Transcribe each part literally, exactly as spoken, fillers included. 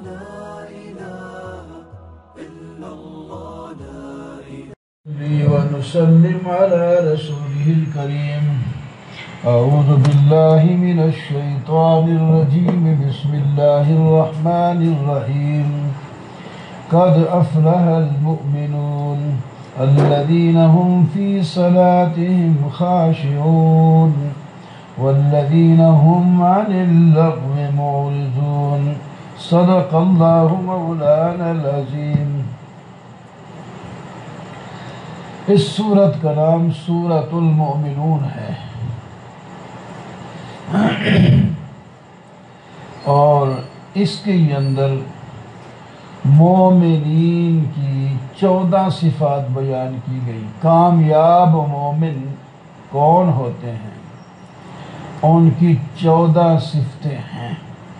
ونسلم على رسوله الكريم. أعوذ بالله من الشيطان الرجيم. بسم الله الرحمن الرحيم. قد أفلح المؤمنون الذين هم في صلاتهم خاشعون والذين هم عن اللغو معرضون. صدق الله مولانا العظيم. اس سورت کا نام سورۃ المؤمنون ہے اور اس کے اندر مومنین کی چودہ صفات بیان کی گئی. کامیاب مومن کون ہوتے ہیں؟ ان کی چودہ صفتیں ہیں،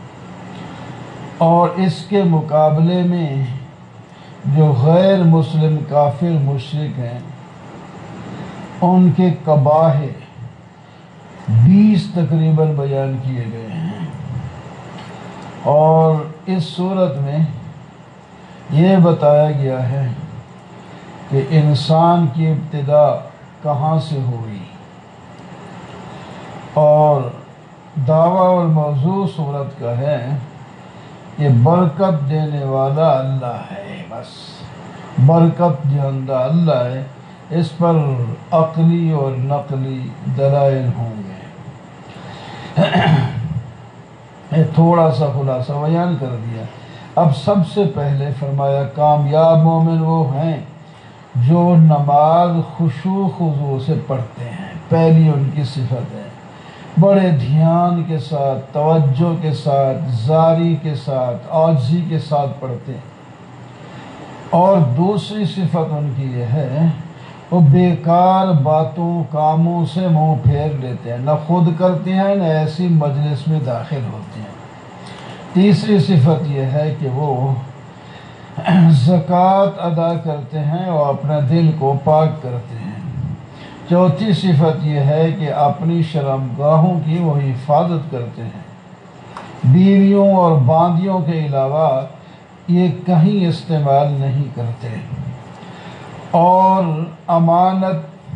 اور اس کے مقابلے میں جو غیر مسلم کافر مشرک ہیں ان کے قباح بیس تقریباً بیان کیے گئے ہیں. اور اس صورت میں یہ بتایا گیا ہے کہ انسان کی ابتدا کہاں سے ہوئی، اور دعویٰ اور موضوع صورت کا ہے کہ برکت دینے والا اللہ ہے. بس برکت دہندہ اللہ ہے. اس پر عقلی اور نقلی دلائل ہوں گے. تھوڑا سا خلاصہ بیان کر دیا. اب سب سے پہلے فرمایا کامیاب مومن وہ ہیں جو نماز خشوع خضوع سے پڑھتے ہیں. پہلی ان کی صفت ہے بڑے دھیان کے ساتھ، توجہ کے ساتھ، زاری کے ساتھ، عاجزی کے ساتھ پڑھتے ہیں. اور دوسری صفت ان کی یہ ہے وہ بیکار باتوں کاموں سے منہ پھیر لیتے ہیں، نہ خود کرتے ہیں نہ ایسی مجلس میں داخل ہوتے ہیں. تیسری صفت یہ ہے کہ وہ زکوٰۃ ادا کرتے ہیں اور اپنے دل کو پاک کرتے ہیں. چوتھی صفت یہ ہے کہ اپنی شرمگاہوں کی وہ حفاظت کرتے ہیں. بیویوں اور باندیوں کے علاوہ یہ کہیں استعمال نہیں کرتے، اور امانت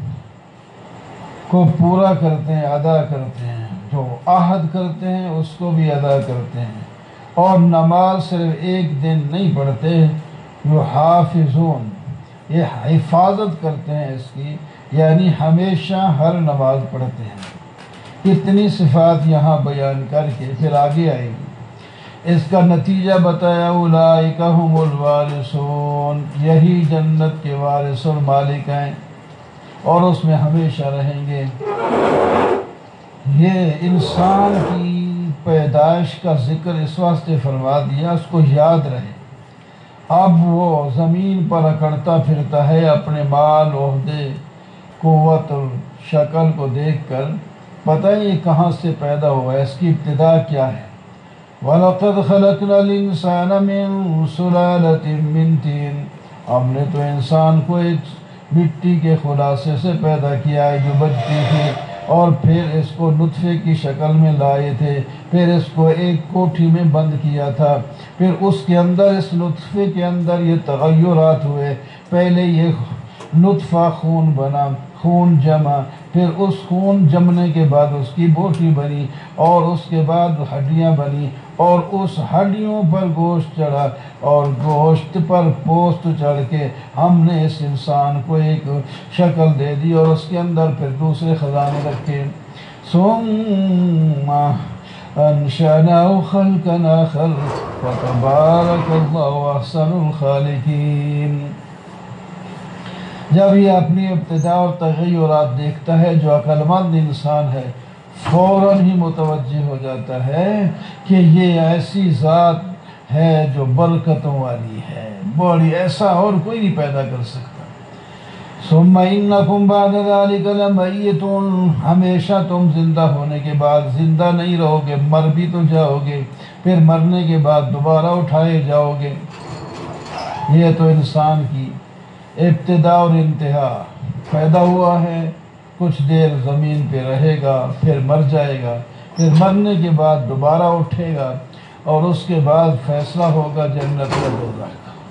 کو پورا کرتے ہیں، ادا کرتے ہیں. جو عہد کرتے ہیں اس کو بھی ادا کرتے ہیں. اور نماز صرف ایک دن نہیں پڑھتے، جو حافظون یہ حفاظت کرتے ہیں اس کی، یعنی ہمیشہ ہر نماز پڑھتے ہیں. اتنی صفات یہاں بیان کر کے پھر آگے آئے گی. اس کا نتیجہ بتایا اولئک ھم الوارثون، یہی جنت کے وارث اور مالک ہیں اور اس میں ہمیشہ رہیں گے. یہ انسان کی پیدائش کا ذکر اس واسطے فرما دیا اس کو یاد رہے. اب وہ زمین پر اکڑتا پھرتا ہے اپنے مال، عہدے، قوت اور شکل کو دیکھ کر، پتہ ہی یہ کہاں سے پیدا ہوا ہے، اس کی ابتدا کیا ہے. وَلَقَدْ خَلَقْنَا الْإِنسَانَ مِنْ سُلَالَةٍ مِّن طِينٍ، ہم نے تو انسان کو ایک مٹی کے خلاصے سے پیدا کیا ہے جو بجتی تھی، اور پھر اس کو نطفے کی شکل میں لائے تھے، پھر اس کو ایک کوٹھی میں بند کیا تھا، پھر اس کے اندر اس نطفے کے اندر یہ تغیرات ہوئے. پہلے یہ نطفہ خون بنا، خون جمع، پھر اس خون جمنے کے بعد اس کی بوٹی بنی، اور اس کے بعد ہڈیاں بنی، اور اس ہڈیوں پر گوشت چڑھا، اور گوشت پر پوست چڑھ کے ہم نے اس انسان کو ایک شکل دے دی، اور اس کے اندر پھر دوسرے خزانے رکھے. ثم انشأناه خلقا آخر فتبارك الله احسن الخالقین. جب یہ اپنی ابتدا اور تغیرات دیکھتا ہے جو عقل مند انسان ہے فوراً ہی متوجہ ہو جاتا ہے کہ یہ ایسی ذات ہے جو برکتوں والی ہے، بڑی، ایسا اور کوئی نہیں پیدا کر سکتا. ثم انکم بعد ذلک لمیتون، ہمیشہ تم زندہ ہونے کے بعد زندہ نہیں رہو گے، مر بھی تو جاؤ گے، پھر مرنے کے بعد دوبارہ اٹھائے جاؤ گے. یہ تو انسان کی ابتدا اور انتہا. پیدا ہوا ہے، کچھ دیر زمین پہ رہے گا، پھر مر جائے گا، پھر مرنے کے بعد دوبارہ اٹھے گا، اور اس کے بعد فیصلہ ہوگا جنت کا دوزخ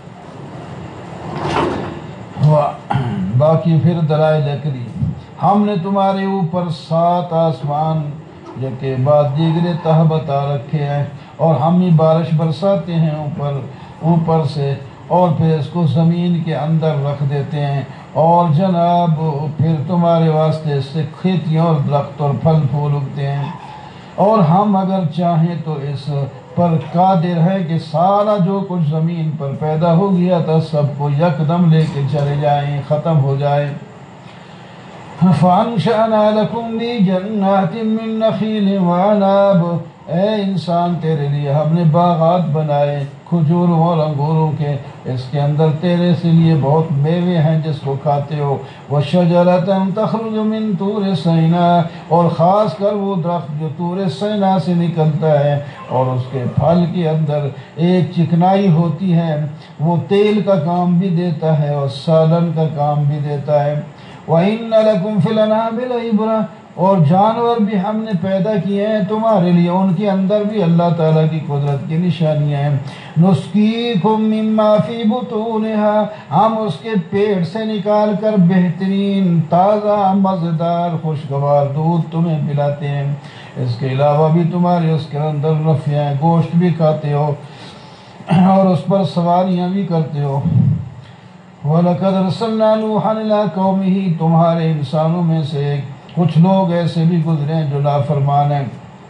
کا۔ باقی پھر دلائل اکلی، ہم نے تمہارے اوپر سات آسمان یکے بعد دیگرے تہ بتا رکھے ہیں، اور ہم ہی بارش برساتے ہیں اوپر اوپر سے، اور پھر اس کو زمین کے اندر رکھ دیتے ہیں، اور جناب پھر تمہارے واسطے اس سے کھیتیاں اور درخت اور پھل پھول اگتے ہیں، اور ہم اگر چاہیں تو اس پر قادر ہے کہ سارا جو کچھ زمین پر پیدا ہو گیا تھا سب کو یکدم لے کے چلے جائیں، ختم ہو جائے۔ فَأَنشَأْنَا لَكُمْ بِهِ جَنَّاتٍ مِّن نَخِيلٍ وَأَعْنَابٍ، اے انسان تیرے لیے ہم نے باغات بنائے کھجوروں اور انگوروں کے، اس کے اندر تیرے سے لیے بہت میوے ہیں جس کو کھاتے ہو۔ وَشَجَرَةً تَخْرُجُ مِن طُورِ سِینَاء، اور خاص کر وہ درخت جو طور سینا سے نکلتا ہے اور اس کے پھل کے اندر ایک چکنائی ہوتی ہے، وہ تیل کا کام بھی دیتا ہے اور سالن کا کام بھی دیتا ہے۔ وَإِنَّ لَكُمْ فِي الْأَنْعَامِ لَعِبْرَةً، اور جانور بھی ہم نے پیدا کیے ہیں تمہارے لیے، ان کے اندر بھی اللہ تعالیٰ کی قدرت کی نشانیاں ہیں۔ نُسْقِيكُم مِّمَّا فِي بُطُونِهَا، ہم اس کے پیٹ سے نکال کر بہترین تازہ مزیدار خوشگوار دودھ تمہیں پلاتے ہیں، اس کے علاوہ بھی تمہارے اس کے اندر نفع ہیں، گوشت بھی کھاتے ہو اور اس پر سواریاں بھی کرتے ہو۔ وَلَقَدْ أَرْسَلْنَا نُوحًا إِلَىٰ قَوْمِهِ، تمہارے انسانوں میں سے کچھ لوگ ایسے بھی گزرے ہیں جو نافرمان ہیں،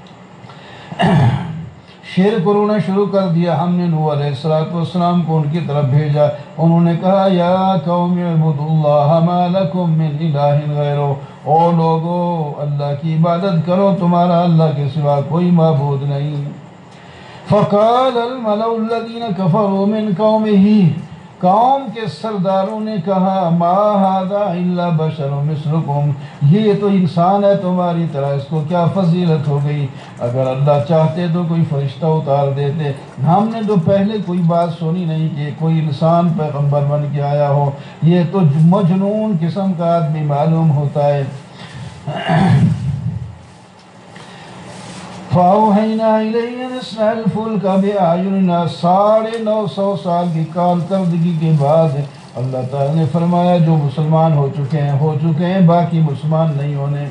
شرک انہوں نے شروع کر دیا۔ ہم نے نوح علیہ السلام کو ان کی طرف بھیجا، انہوں نے کہا یا قوم اعبدوا اللہ ما لکم من الہ غیرہ، او لوگو اللہ کی عبادت کرو، تمہارا اللہ کے سوا کوئی معبود نہیں۔ فقال الملأ الذین کفروا من قومہ، قوم کے سرداروں نے کہا ما ھذا الا بشر مثلکم، یہ تو انسان ہے تمہاری طرح، اس کو کیا فضیلت ہو گئی، اگر اللہ چاہتے تو کوئی فرشتہ اتار دیتے، ہم نے تو پہلے کوئی بات سنی نہیں کہ کوئی انسان پیغمبر بن کے آیا ہو، یہ تو مجنون قسم کا آدمی معلوم ہوتا ہے۔ فَأَوْحَيْنَا إِلَيْهِ أَنِ اصْنَعِ الْفُلْكَ بِأَعْيُنِنَا، ساڑھے نو سو سال کی کال کردگی کے بعد اللہ تعالیٰ نے فرمایا جو مسلمان ہو چکے ہیں ہو چکے ہیں، باقی مسلمان نہیں ہونے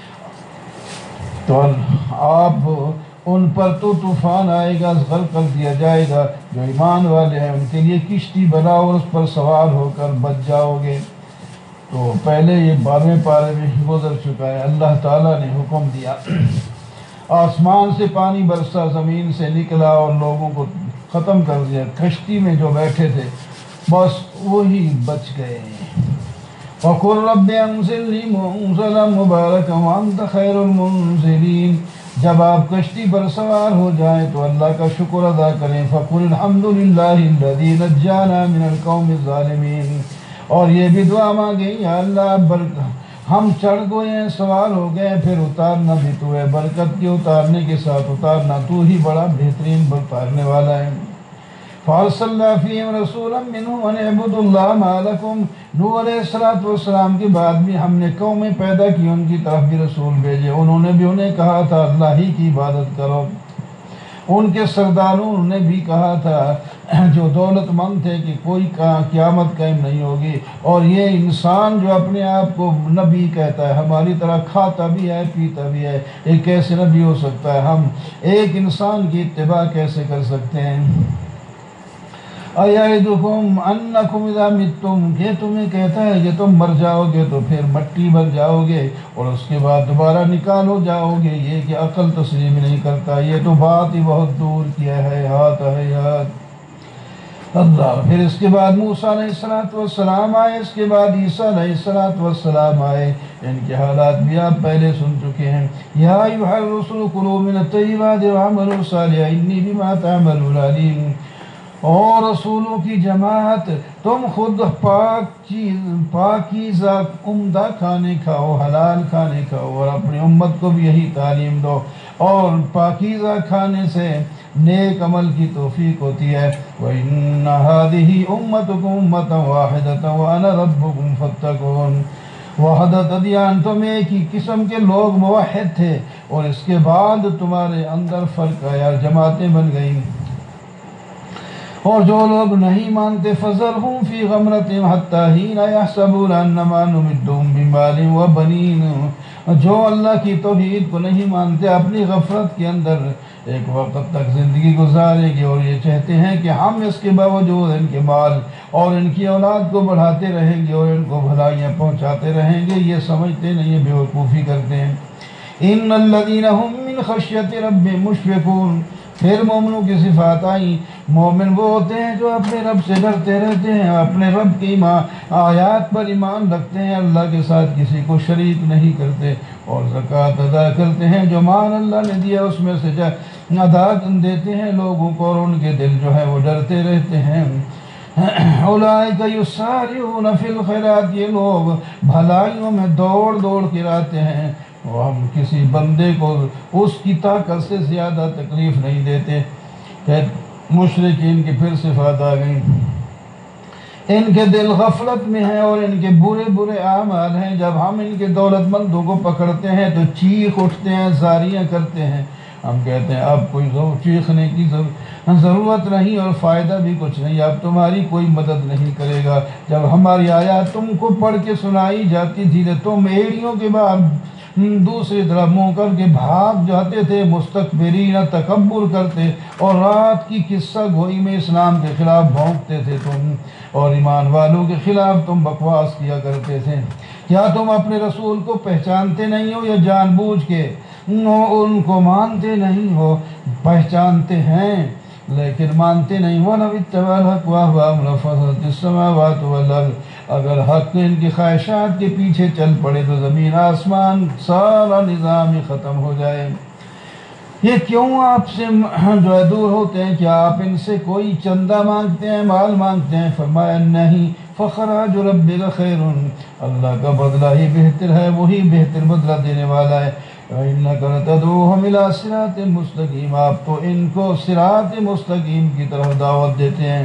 تو آپ ان پر تو طوفان آئے گا، غرق کر دیا جائے گا، جو ایمان والے ہیں ان کے لیے کشتی بناؤ اور اس پر سوار ہو کر بچ جاؤ گے۔ تو پہلے یہ بارہویں پارے میں گزر چکا ہے، اللہ تعالیٰ نے حکم دیا، آسمان سے پانی برسا، زمین سے نکلا اور لوگوں کو ختم کر دیا، کشتی میں جو بیٹھے تھے بس وہی بچ گئے۔ وَقُلْ رَبِّ أَنزِلْنِي مُنزَلًا مُبَارَكًا وَأَنتَ خَيْرُ الْمُنزِلِينَ، جب آپ کشتی پر سوار ہو جائیں تو اللہ کا شکر ادا کریں، فَقُلْ الْحَمْدُ لِلَّهِ الَّذِي نَجَّانَا مِنَ الْقَوْمِ الظَّالِمِينَ، اور یہ بھی دعا مانگیں یا اللہ ہم چڑھ گئے ہیں، سوار ہو گئے، پھر اتارنا بھی تو ہے، برکت کے اتارنے کے ساتھ اتارنا تو ہی بڑا بہترین اتارنے والا ہے۔ فَأَرْسَلْنَا فِيهِمْ رَسُولًا مِّنْهُمْ أَنِ اعْبُدُوا اللَّهَ مَا لَكُمْ، نوح علیہ السلام کے بعد بھی ہم نے قومیں پیدا کی، ان کی طرف بھی رسول بھیجے، انہوں نے بھی انہیں کہا تھا اللہ ہی کی عبادت کرو۔ ان کے سرداروں نے بھی کہا تھا جو دولت مند تھے کہ کوئی قیامت قائم نہیں ہوگی، اور یہ انسان جو اپنے آپ کو نبی کہتا ہے ہماری طرح کھاتا بھی ہے پیتا بھی ہے، یہ کیسے نبی ہو سکتا ہے، ہم ایک انسان کی اتباع کیسے کر سکتے ہیں۔ اَیَعِدُکُمْ أَنَّکُمْ اِذَا مِتُّمْ، کہ تمہیں کہتا ہے کہ تم مر جاؤ گے تو پھر مٹی بن جاؤ گے اور اس کے بعد دوبارہ نکال ہو جاؤ گے، یہ کہ عقل تسلیم نہیں کرتا، یہ تو بات ہی بہت دور کیا ہے، ہاتھ ہے یاد اللہ۔ پھر اس کے بعد موسیٰ علیہ السلام آئے، اس کے بعد عیسیٰ علیہ السلام آئے، ان کے حالات بھی آپ پہلے سن چکے ہیں۔ یا ایھا الرسل کلوا من الطیبات واعملوا صالحا انی بما تعملون علیم، اور رسولوں کی جماعت تم خود پاک چیز پاکیزہ عمدہ کھانے کھاؤ، حلال کھانے کھاؤ، اور اپنی امت کو بھی یہی تعلیم دو، اور پاکیزہ کھانے سے نیک عمل کی توفیق ہوتی ہے۔ وَإِنَّ هَذِهِ أُمَّتُكُمْ أُمَّةً وَاحِدَةً وَأَنَا رَبُّكُمْ فَاتَّقُونِ، وحدت ادیان، تم ایک ہی قسم کے لوگ موحد تھے، اور اس کے بعد تمہارے اندر فرق آیا، جماعتیں بن گئیں۔ اور جو لوگ نہیں مانتے فذرہم فی غمرتہم حتی حین یحسبون انما نمدہم بمال وبنین، جو اللہ کی توحید کو نہیں مانتے اپنی غفلت کے اندر ایک وقت تک زندگی گزارے گی، اور یہ چاہتے ہیں کہ ہم اس کے باوجود ان کے مال اور ان کی اولاد کو بڑھاتے رہیں گے اور ان کو بھلائیاں پہنچاتے رہیں گے، یہ سمجھتے نہیں، یہ بیوقوفی کرتے ہیں۔ ان الذین هم من خشیۃ ربہم مشفقون، پھر مومنوں کی صفات آئیں۔ مومن وہ ہوتے ہیں جو اپنے رب سے ڈرتے رہتے ہیں، اپنے رب کی آیات پر ایمان رکھتے ہیں، اللہ کے ساتھ کسی کو شریک نہیں کرتے، اور زکوٰۃ ادا کرتے ہیں، جو مال اللہ نے دیا اس میں سے ادا دیتے ہیں لوگوں کو، اور ان کے دل جو ہے وہ ڈرتے رہتے ہیں۔ اولئک یسارعون فی الخیرات، یہ لوگ بھلائیوں میں دوڑ دوڑ کے آتے ہیں، اور ہم کسی بندے کو اس کی طاقت سے زیادہ تکلیف نہیں دیتے۔ کہ مشرکین کی پھر صفات آ گئیں، ان کے دل غفلت میں ہیں اور ان کے برے برے اعمال ہیں، جب ہم ان کے دولت مندوں کو پکڑتے ہیں تو چیخ اٹھتے ہیں، زاریاں کرتے ہیں۔ ہم کہتے ہیں اب کوئی چیخنے کی ضرورت نہیں اور فائدہ بھی کچھ نہیں، اب تمہاری کوئی مدد نہیں کرے گا۔ جب ہماری آیات تم کو پڑھ کے سنائی جاتی تھی تو تم ایڑیوں کے بعد دوسری طرف منہ کر کے بھاگ جاتے تھے، مستکبرین، تکبر کرتے، اور رات کی قصہ گوئی میں اسلام کے خلاف بھونکتے تھے تم، اور ایمان والوں کے خلاف تم بکواس کیا کرتے تھے۔ کیا تم اپنے رسول کو پہچانتے نہیں ہو، یا جان بوجھ کے ان کو مانتے نہیں ہو؟ پہچانتے ہیں لیکن مانتے نہیں۔ وَلَوِ اتَّبَعَ الْحَقُّ أَهْوَاءَهُمْ لَفَسَدَتِ السَّمَاوَاتُ وَالْأَرْضُ، اگر حق ان کی خواہشات کے پیچھے چل پڑے تو زمین آسمان سارا نظام ہی ختم ہو جائے۔ یہ کیوں آپ سے جو ہے دور ہوتے ہیں؟ کیا آپ ان سے کوئی چندہ مانگتے ہیں، مال مانگتے ہیں؟ فرمایا نہیں، فخراج ربک خیر، اللہ کا بدلہ ہی بہتر ہے، وہی بہتر بدلہ دینے والا ہے۔ وَإِنَّكَ لَتَدْعُوهُمْ إِلَىٰ صِرَاطٍ مُسْتَقِيمٍ، آپ تو ان کو صراط مستقیم کی طرف دعوت دیتے ہیں،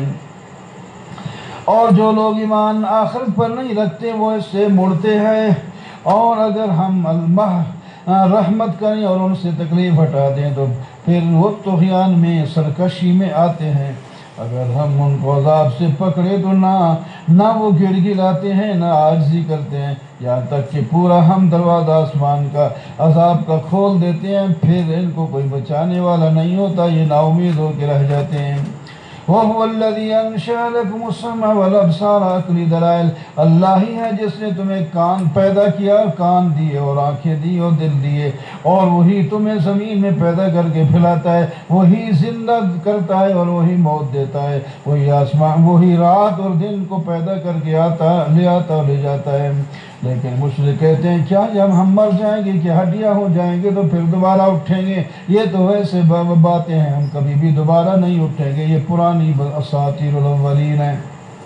اور جو لوگ ایمان آخرت پر نہیں رکھتے وہ اس سے مڑتے ہیں، اور اگر ہم المح رحمت کریں اور ان سے تکلیف ہٹا دیں تو پھر وہ طغیان میں، سرکشی میں آتے ہیں۔ اگر ہم ان کو عذاب سے پکڑے تو نہ نہ وہ گڑ گڑاتے ہیں، نہ عاجزی کرتے ہیں، یہاں تک کہ پورا ہم دروازہ آسمان کا عذاب کا کھول دیتے ہیں، پھر ان کو کوئی بچانے والا نہیں ہوتا، یہ نا امید ہو کے رہ جاتے ہیں۔ وَهُوَ الَّذِي أَنشَأَ لَكُمُ السَّمْعَ وَالْأَبْصَارَ، عقلی دلائل، اللہ ہی ہے جس نے تمہیں کان پیدا کیا، کان دیے اور آنکھیں دی اور دل دیے، اور وہی تمہیں زمین میں پیدا کر کے پھیلاتا ہے، وہی زندہ کرتا ہے اور وہی موت دیتا ہے، وہی آسمان، وہی رات اور دن کو پیدا کر کے آتا لے آتا اور لے جاتا ہے۔ لیکن مشرک کہتے ہیں کیا جب ہم مر جائیں گے کہ ہڈیاں ہو جائیں گے تو پھر دوبارہ اٹھیں گے؟ یہ تو ویسے باتیں ہیں، ہم کبھی بھی دوبارہ نہیں اٹھیں گے، یہ پرانی اساطیر الاولین ہیں۔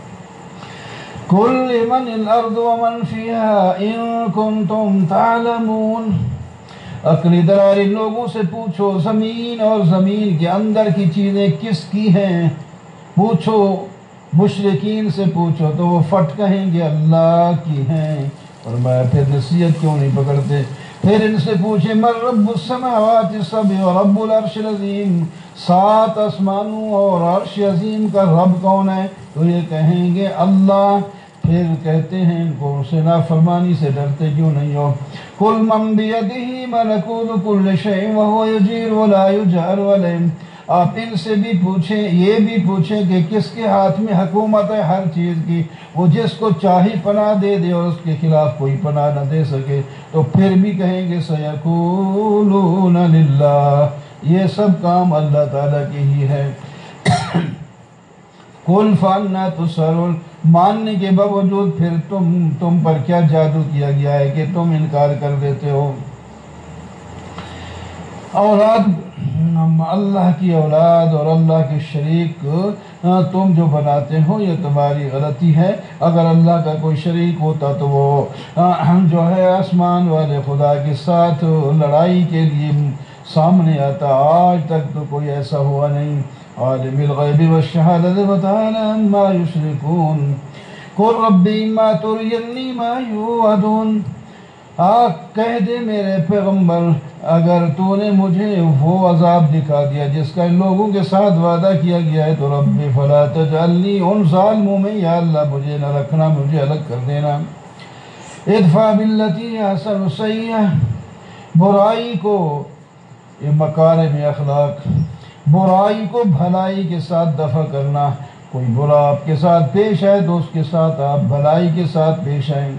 قُل لِّمَنِ الْأَرْضُ وَمَنْ فِيهَا إِن كُنتُمْ تَعْلَمُونَ، عقلی دلائل لوگوں سے پوچھو زمین اور زمین کے اندر کی چیزیں کس کی ہیں؟ پوچھو، مشرکین سے پوچھو تو وہ فٹ کہیں گے اللہ کی ہیں، اور میں پھر نصیحت کیوں نہیں پکڑتے؟ پھر ان سے پوچھے من رب السماوات السبع و رب العرش العظیم، سات آسمانوں اور عرش عظیم کا رب کون ہے؟ تو یہ کہیں گے اللہ۔ پھر کہتے ہیں ان کو اسے نافرمانی سے ڈرتے کیوں نہیں ہو؟ قل من بیدہ ملکوت کل شیء وہو یجیر ولا یجار علیہ، آپ ان سے بھی پوچھیں، یہ بھی پوچھیں کہ کس کے ہاتھ میں حکومت ہے ہر چیز کی، وہ جس کو چاہی پناہ دے دے اور اس کے خلاف کوئی پناہ نہ دے سکے، تو پھر بھی کہیں گے سیقولون للہ، یہ سب کام اللہ تعالیٰ کی ہی ہے۔ قل فَأَنَّىٰ تُسْحَرُونَ، ماننے کے باوجود پھر تم تم پر کیا جادو کیا گیا ہے کہ تم انکار کر دیتے ہو؟ اولاد، اللہ کی اولاد اور اللہ کے شریک تم جو بناتے ہو یہ تمہاری غلطی ہے۔ اگر اللہ کا کوئی شریک ہوتا تو وہ جو ہے آسمان والے خدا کے ساتھ لڑائی کے لیے سامنے آتا، آج تک تو کوئی ایسا ہوا نہیں۔ عالم الغیب والشہادۃ فتعالی عما یشرکون، قل ربی ما ترینی ما یوعدون، آج کہہ دے میرے پیغمبر اگر تو نے مجھے وہ عذاب دکھا دیا جس کا ان لوگوں کے ساتھ وعدہ کیا گیا ہے تو رب فلا تجعلنی ان ظالموں میں، یا اللہ مجھے نہ رکھنا، مجھے الگ کر دینا۔ ادفع باللتی احسن السیئہ، برائی کو، یہ مکارم اخلاق، برائی کو بھلائی کے ساتھ دفع کرنا۔ کوئی برا آپ کے ساتھ پیش آئے تو اس کے ساتھ آپ بھلائی کے ساتھ پیش آئیں۔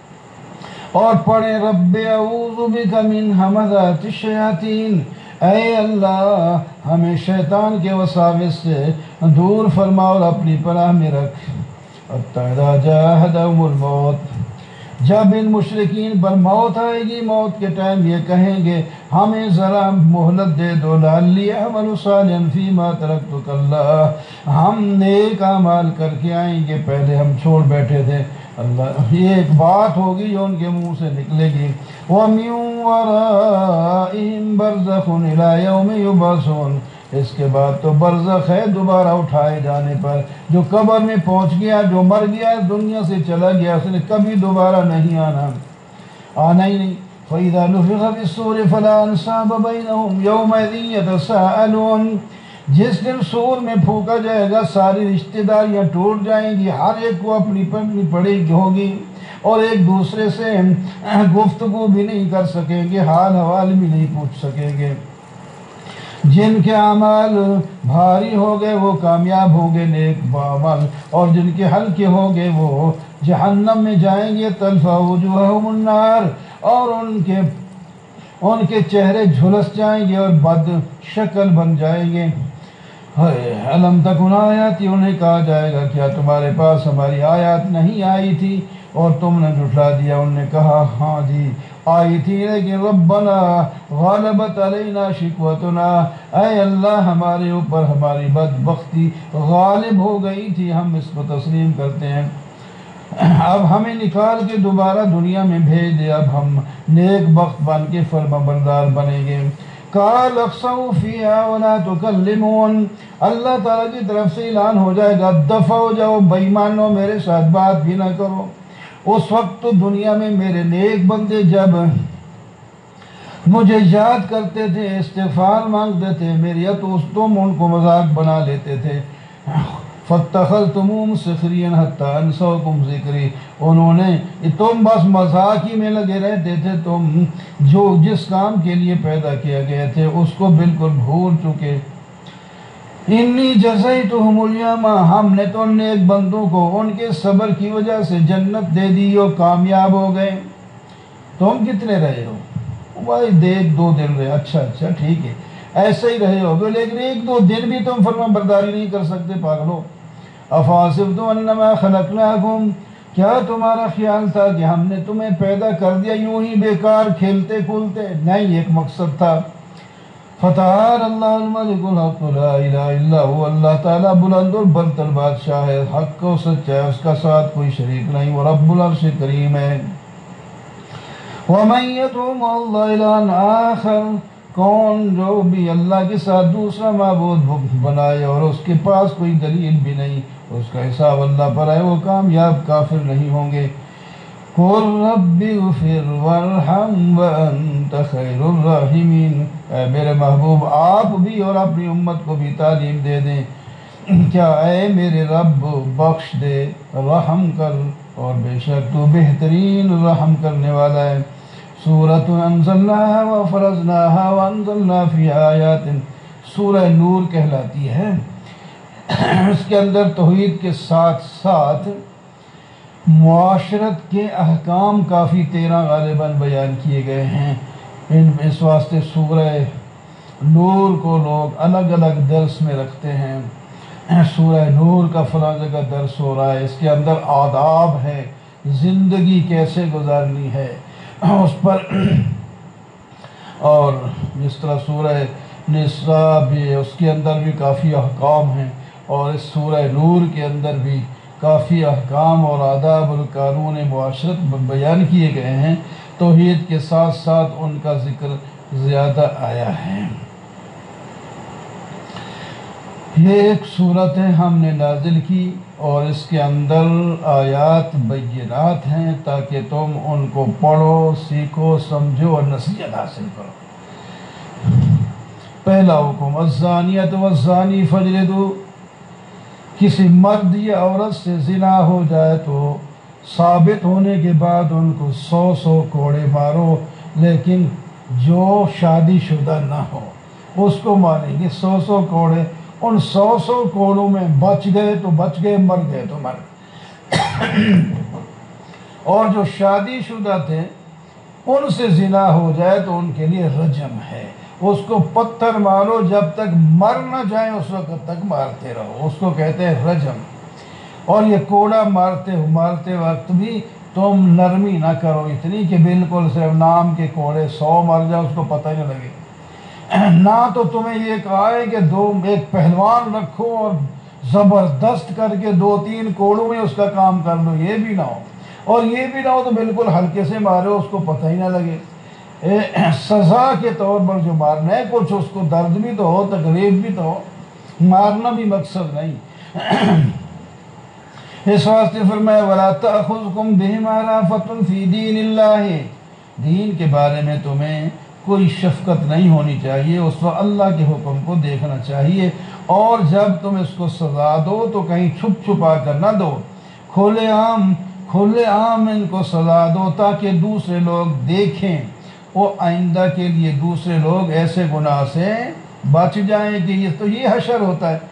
اور پڑھیں رب اعوذ بک من ہمزات الشیاطین، اے اللہ ہمیں شیطان کے وساوس سے دور فرما اور اپنی پناہ میں رکھ۔ حتی اذا جاء احدهم الموت، جب ان مشرکین پر موت آئے گی، موت کے ٹائم یہ کہیں گے ہمیں ذرا مہلت دے دو، لعلی اعمل صالحا فیما ترکت، کلا ہم نیک اعمال کر کے آئیں گے پہلے ہم چھوڑ بیٹھے تھے۔ اللہ، یہ ایک بات ہوگی جو ان کے منہ سے نکلے گی۔ وَمِن وَرَائِهِمْ بَرْزَخٌ إِلَى يَوْمِ يُبْعَثُونَ، اس کے بعد تو برزخ ہے، دوبارہ اٹھائے جانے پر۔ جو قبر میں پہنچ گیا، جو مر گیا، دنیا سے چلا گیا، اس نے کبھی دوبارہ نہیں آنا، آنا ہی نہیں۔ فَإِذَا نُفِخَ فِي الصُّورِ فَلَا أَنْسَابَ بَيْنَهُمْ يَوْمَئِذٍ يَتَسَاءَلُونَ، جس دن سور میں پھونکا جائے گا ساری رشتہ داریاں ٹوٹ جائیں گی، ہر ایک کو اپنی پنی پڑے گی ہوگی، اور ایک دوسرے سے گفتگو بھی نہیں کر سکیں گے، حال حوال بھی نہیں پوچھ سکیں گے۔ جن کے اعمال بھاری ہو گئے وہ کامیاب ہوں گے نیک عمل، اور جن کے ہلکے ہوں گے وہ جہنم میں جائیں گے۔ تلفا وجوہہم النار، اور ان کے ان کے چہرے جھلس جائیں گے اور بد شکل بن جائیں گے۔ علم تکن آیاتی، انہیں کہا جائے گا کیا تمہارے پاس ہماری آیات نہیں آئی تھی اور تم نے جھٹلا دیا؟ انہوں نے کہا ہاں جی آئی تھی، لیکن ربنا غالبت علینا شکوتنا، اے اللہ ہمارے اوپر ہماری بدبختی غالب ہو گئی تھی، ہم اس کو تسلیم کرتے ہیں، اب ہمیں نکال کے دوبارہ دنیا میں بھیج دے، اب ہم نیک بخت بن کے فرما بردار بنیں گے۔ قال اخسؤوا فیہا ولا تکلمون، اللہ تعالیٰ کی طرف سے اعلان ہو جائے گا دفع ہو جاؤ بے ایمانو، میرے ساتھ بات بھی نہ کرو۔ اس وقت تو دنیا میں میرے نیک بندے جب مجھے یاد کرتے تھے، استغفار مانگتے تھے میری، تو تم ان کو مذاق بنا لیتے تھے۔ فَاتَّخَذْتُمُوهُمْ سِخْرِيًّا حَتَّىٰ أَنسَوْكُمْ ذِكْرِي، انہوں نے تم بس مذاق ہی میں لگے رہتے تھے، تم جو جس کام کے لیے پیدا کیا گئے تھے اس کو بالکل بھول چکے۔ انی جزیتہم الیوم، ہم نے تو نیک بندوں کو ان کے صبر کی وجہ سے جنت دے دی اور کامیاب ہو گئے۔ تم کتنے رہے ہو؟ بھائی دیکھ دو دن رہے، اچھا اچھا ٹھیک ہے ایسے ہی رہے ہو، لیکن ایک دو دن بھی تم فرما برداری نہیں کر سکتے پاگلو۔ افحسبتم انما خلقناکم، کیا تمہارا خیال تھا کہ ہم نے تمہیں پیدا کر دیا یوں ہی بیکار کھیلتے کھولتے؟ نہیں، ایک مقصد تھا۔ فتعال اللہ الملک الحق لا الہ الا هو، اللہ تعالیٰ بلند اور برتر بادشاہ ہے، حق و سچا ہے، اس کا ساتھ کوئی شریک نہیں، وہ رب العرش کریم ہے۔ ومن يدعو مع اللہ الہا آخر، کون جو بھی اللہ کے ساتھ دوسرا معبود بنائے اور اس کے پاس کوئی دلیل بھی نہیں، اس کا حساب اللہ پر ہے، وہ کامیاب کافر نہیں ہوں گے۔ قُلْ رَبِّ اغْفِرْ وَارْحَمْ وَأَنْتَ خَيْرُ الرَّاحِمِينَ، اے میرے محبوب آپ بھی اور اپنی امت کو بھی تعلیم دے دیں، کیا اے میرے رب بخش دے، رحم کر، اور بے شک تو بہترین رحم کرنے والا ہے۔ سورۃ انزلناها وفرضناها وانزلنا فیہا آیات، سورہ نور کہلاتی ہے، اس کے اندر توحید کے ساتھ ساتھ معاشرت کے احکام کافی تیرہ غالباً بیان کیے گئے ہیں۔ ان اس واسطے سورہ نور کو لوگ الگ الگ درس میں رکھتے ہیں، سورہ نور کا فلاں جگہ درس ہو رہا ہے، اس کے اندر آداب ہے، زندگی کیسے گزارنی ہے اس پر، اور جس طرح سورہ نساء بھی اس کے اندر بھی کافی احکام ہیں، اور اس سورہ نور کے اندر بھی کافی احکام اور آداب اور قانون معاشرت بیان کیے گئے ہیں، توحید کے ساتھ ساتھ ان کا ذکر زیادہ آیا ہے۔ یہ ایک صورت ہے ہم نے نازل کی اور اس کے اندر آیات بینات ہیں تاکہ تم ان کو پڑھو، سیکھو، سمجھو اور نصیحت حاصل کرو۔ پہلا حکم الزانیۃ والزانی فجلدوا، کسی مرد یا عورت سے زنا ہو جائے تو ثابت ہونے کے بعد ان کو سو سو کوڑے مارو، لیکن جو شادی شدہ نہ ہو اس کو ماریں گے سو سو کوڑے۔ ان سو سو کوڑوں میں بچ گئے تو بچ گئے، مر گئے تو مر گئے۔ اور جو شادی شدہ تھے ان سے زنا ہو جائے تو ان کے لیے رجم ہے، اس کو پتھر مارو جب تک مر نہ جائیں اس وقت تک مارتے رہو، اس کو کہتے ہیں رجم۔ اور یہ کوڑا مارتے مارتے وقت بھی تم نرمی نہ کرو اتنی کہ بالکل صرف نام کے کوڑے سو مر جائے، اس کو پتہ ہی نہ لگے۔ نہ تو تمہیں یہ کہا ہے کہ دو ایک پہلوان رکھو اور زبردست کر کے دو تین کوڑوں میں اس کا کام کر لو، یہ بھی نہ ہو، اور یہ بھی نہ ہو تو بالکل ہلکے سے مارو، اس کو پتہ ہی نہ لگے۔ سزا کے طور پر جو مارنا ہے کچھ اس کو درد بھی تو ہو، تکلیف بھی تو ہو، مارنا بھی مقصد نہیں۔ اس واسطے فرمایا وَلَا تَأْخُذْكُمْ بِهِمَا رَأْفَةٌ فِي دِينِ اللَّهِ، دین کے بارے میں تمہیں کوئی شفقت نہیں ہونی چاہیے، اس وقت اللہ کے حکم کو دیکھنا چاہیے، اور جب تم اس کو سزا دو تو کہیں چھپ چھپا کر نہ دو، کھلے عام کھلے عام ان کو سزا دو تاکہ دوسرے لوگ دیکھیں، وہ آئندہ کے لیے دوسرے لوگ ایسے گناہ سے بچ جائیں کہ یہ تو یہ حشر ہوتا ہے۔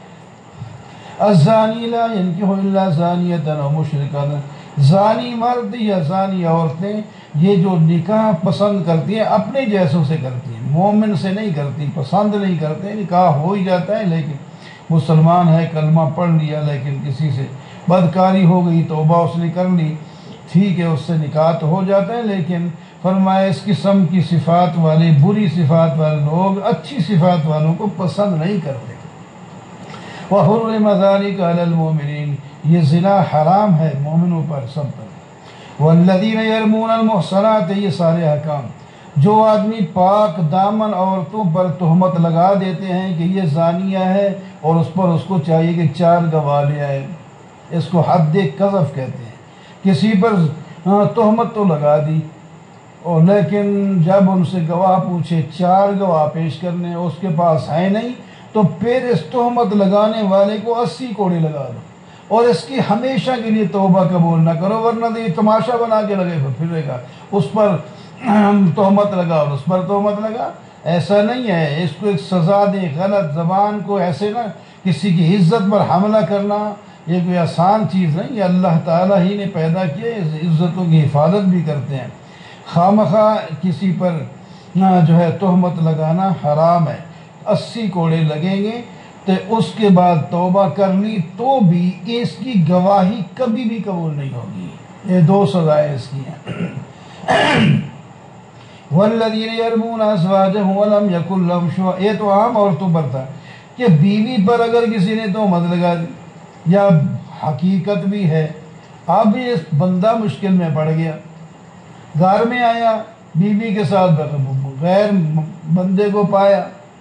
الزانی لا ينکح الا زانیۃ او مشرکۃ، زانی مرد یا زانی عورتیں یہ جو نکاح پسند کرتی ہیں اپنے جیسوں سے کرتی ہیں، مومن سے نہیں کرتی، پسند نہیں کرتے، نکاح ہو ہی جاتا ہے لیکن مسلمان ہے، کلمہ پڑھ لیا لیکن کسی سے بدکاری ہو گئی، توبہ اس نے کر لی، ٹھیک ہے اس سے نکاح تو ہو جاتا ہے، لیکن فرمایا اس قسم کی صفات والے، بری صفات والے لوگ اچھی صفات والوں کو پسند نہیں کرتے۔ وَحُرِّمَ ذَلِكَ عَلَى الْمُؤْمِنِينَ، یہ زنا حرام ہے مومنوں پر سب پر۔ وَالَّذِينَ يَرْمُونَ الْمُحْصَنَاتِ، یہ سارے احکام، جو آدمی پاک دامن عورتوں پر تہمت لگا دیتے ہیں کہ یہ زانیہ ہے اور اس پر اس کو چاہیے کہ چار گواہ لے آئے، اس کو حد قذف کہتے ہیں۔ کسی پر تہمت تو لگا دی اور لیکن جب ان سے گواہ پوچھے، چار گواہ پیش کرنے، اس کے پاس ہے نہیں، تو پھر اس تہمت لگانے والے کو اسی کوڑے لگا دو اور اس کی ہمیشہ کے لیے توبہ قبول نہ کرو، ورنہ تو یہ تماشا بنا کے لگے پھرے گا، اس پر تہمت لگا اور اس پر تہمت لگا۔ ایسا نہیں ہے، اس کو ایک سزا دیں۔ غلط زبان کو ایسے نہ کسی کی عزت پر حملہ کرنا یہ کوئی آسان چیز نہیں، یہ اللہ تعالیٰ ہی نے پیدا کیا، اس عزتوں کی حفاظت بھی کرتے ہیں۔ خامخواہ کسی پر جو ہے تہمت لگانا حرام ہے، اسی کوڑے لگیں گے، تو اس کے بعد توبہ کر لی تو بھی اس کی گواہی کبھی بھی قبول نہیں ہوگی۔ یہ دو سزائیں اس کی ہیں۔ وَالَّذِينَ يَرْمُونَ أَزْوَاجَهُمْ وَلَمْ يَكُنْ لَهُمْ شُهَدَاءُ، یہ تو عام عورتوں پر تھا کہ بیوی پر اگر کسی نے تہمت لگا دی یا حقیقت بھی ہے، اب یہ بندہ مشکل میں پڑ گیا، گھر میں آیا، بیوی کے ساتھ غیر بندے کو پایا،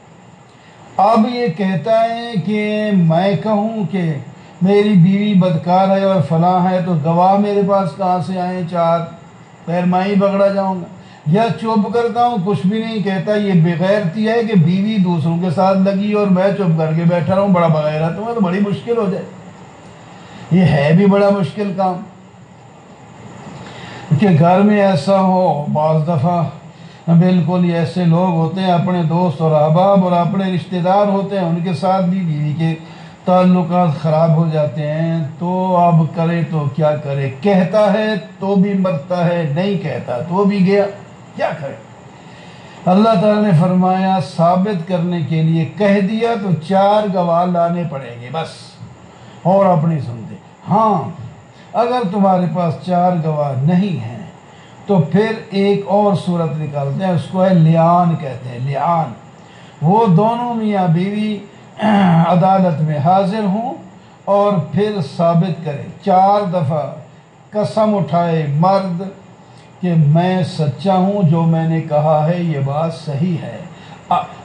اب یہ کہتا ہے کہ میں کہوں کہ میری بیوی بدکار ہے اور فلاں ہے تو گواہ میرے پاس کہاں سے آئیں چار، پھر میں ہی پکڑا جاؤں گا، یا چپ کرتا ہوں کچھ بھی نہیں کہتا، یہ بغیرتی ہے کہ بیوی دوسروں کے ساتھ لگی اور میں چپ کر کے بیٹھا رہوں، بڑا بغیرت ہوں تو بڑی مشکل ہو جائے، یہ ہے بھی بڑا مشکل کام کہ گھر میں ایسا ہو۔ بعض دفعہ بالکل یہ ایسے لوگ ہوتے ہیں، اپنے دوست اور احباب اور اپنے رشتہ دار ہوتے ہیں، ان کے ساتھ بھی بیوی کے تعلقات خراب ہو جاتے ہیں، تو اب کرے تو کیا کرے، کہتا ہے تو بھی مرتا ہے، نہیں کہتا تو بھی گیا، کیا کرے۔ اللہ تعالیٰ نے فرمایا ثابت کرنے کے لیے کہہ دیا تو چار گواہ لانے پڑیں گے بس، اور اپنی سنتے۔ ہاں اگر تمہارے پاس چار گواہ نہیں ہیں تو پھر ایک اور صورت نکالتے ہیں، اس کو ہے لعان کہتے ہیں، لعان۔ وہ دونوں میاں بیوی عدالت میں حاضر ہوں اور پھر ثابت کرے، چار دفعہ قسم اٹھائے مرد کہ میں سچا ہوں، جو میں نے کہا ہے یہ بات صحیح ہے،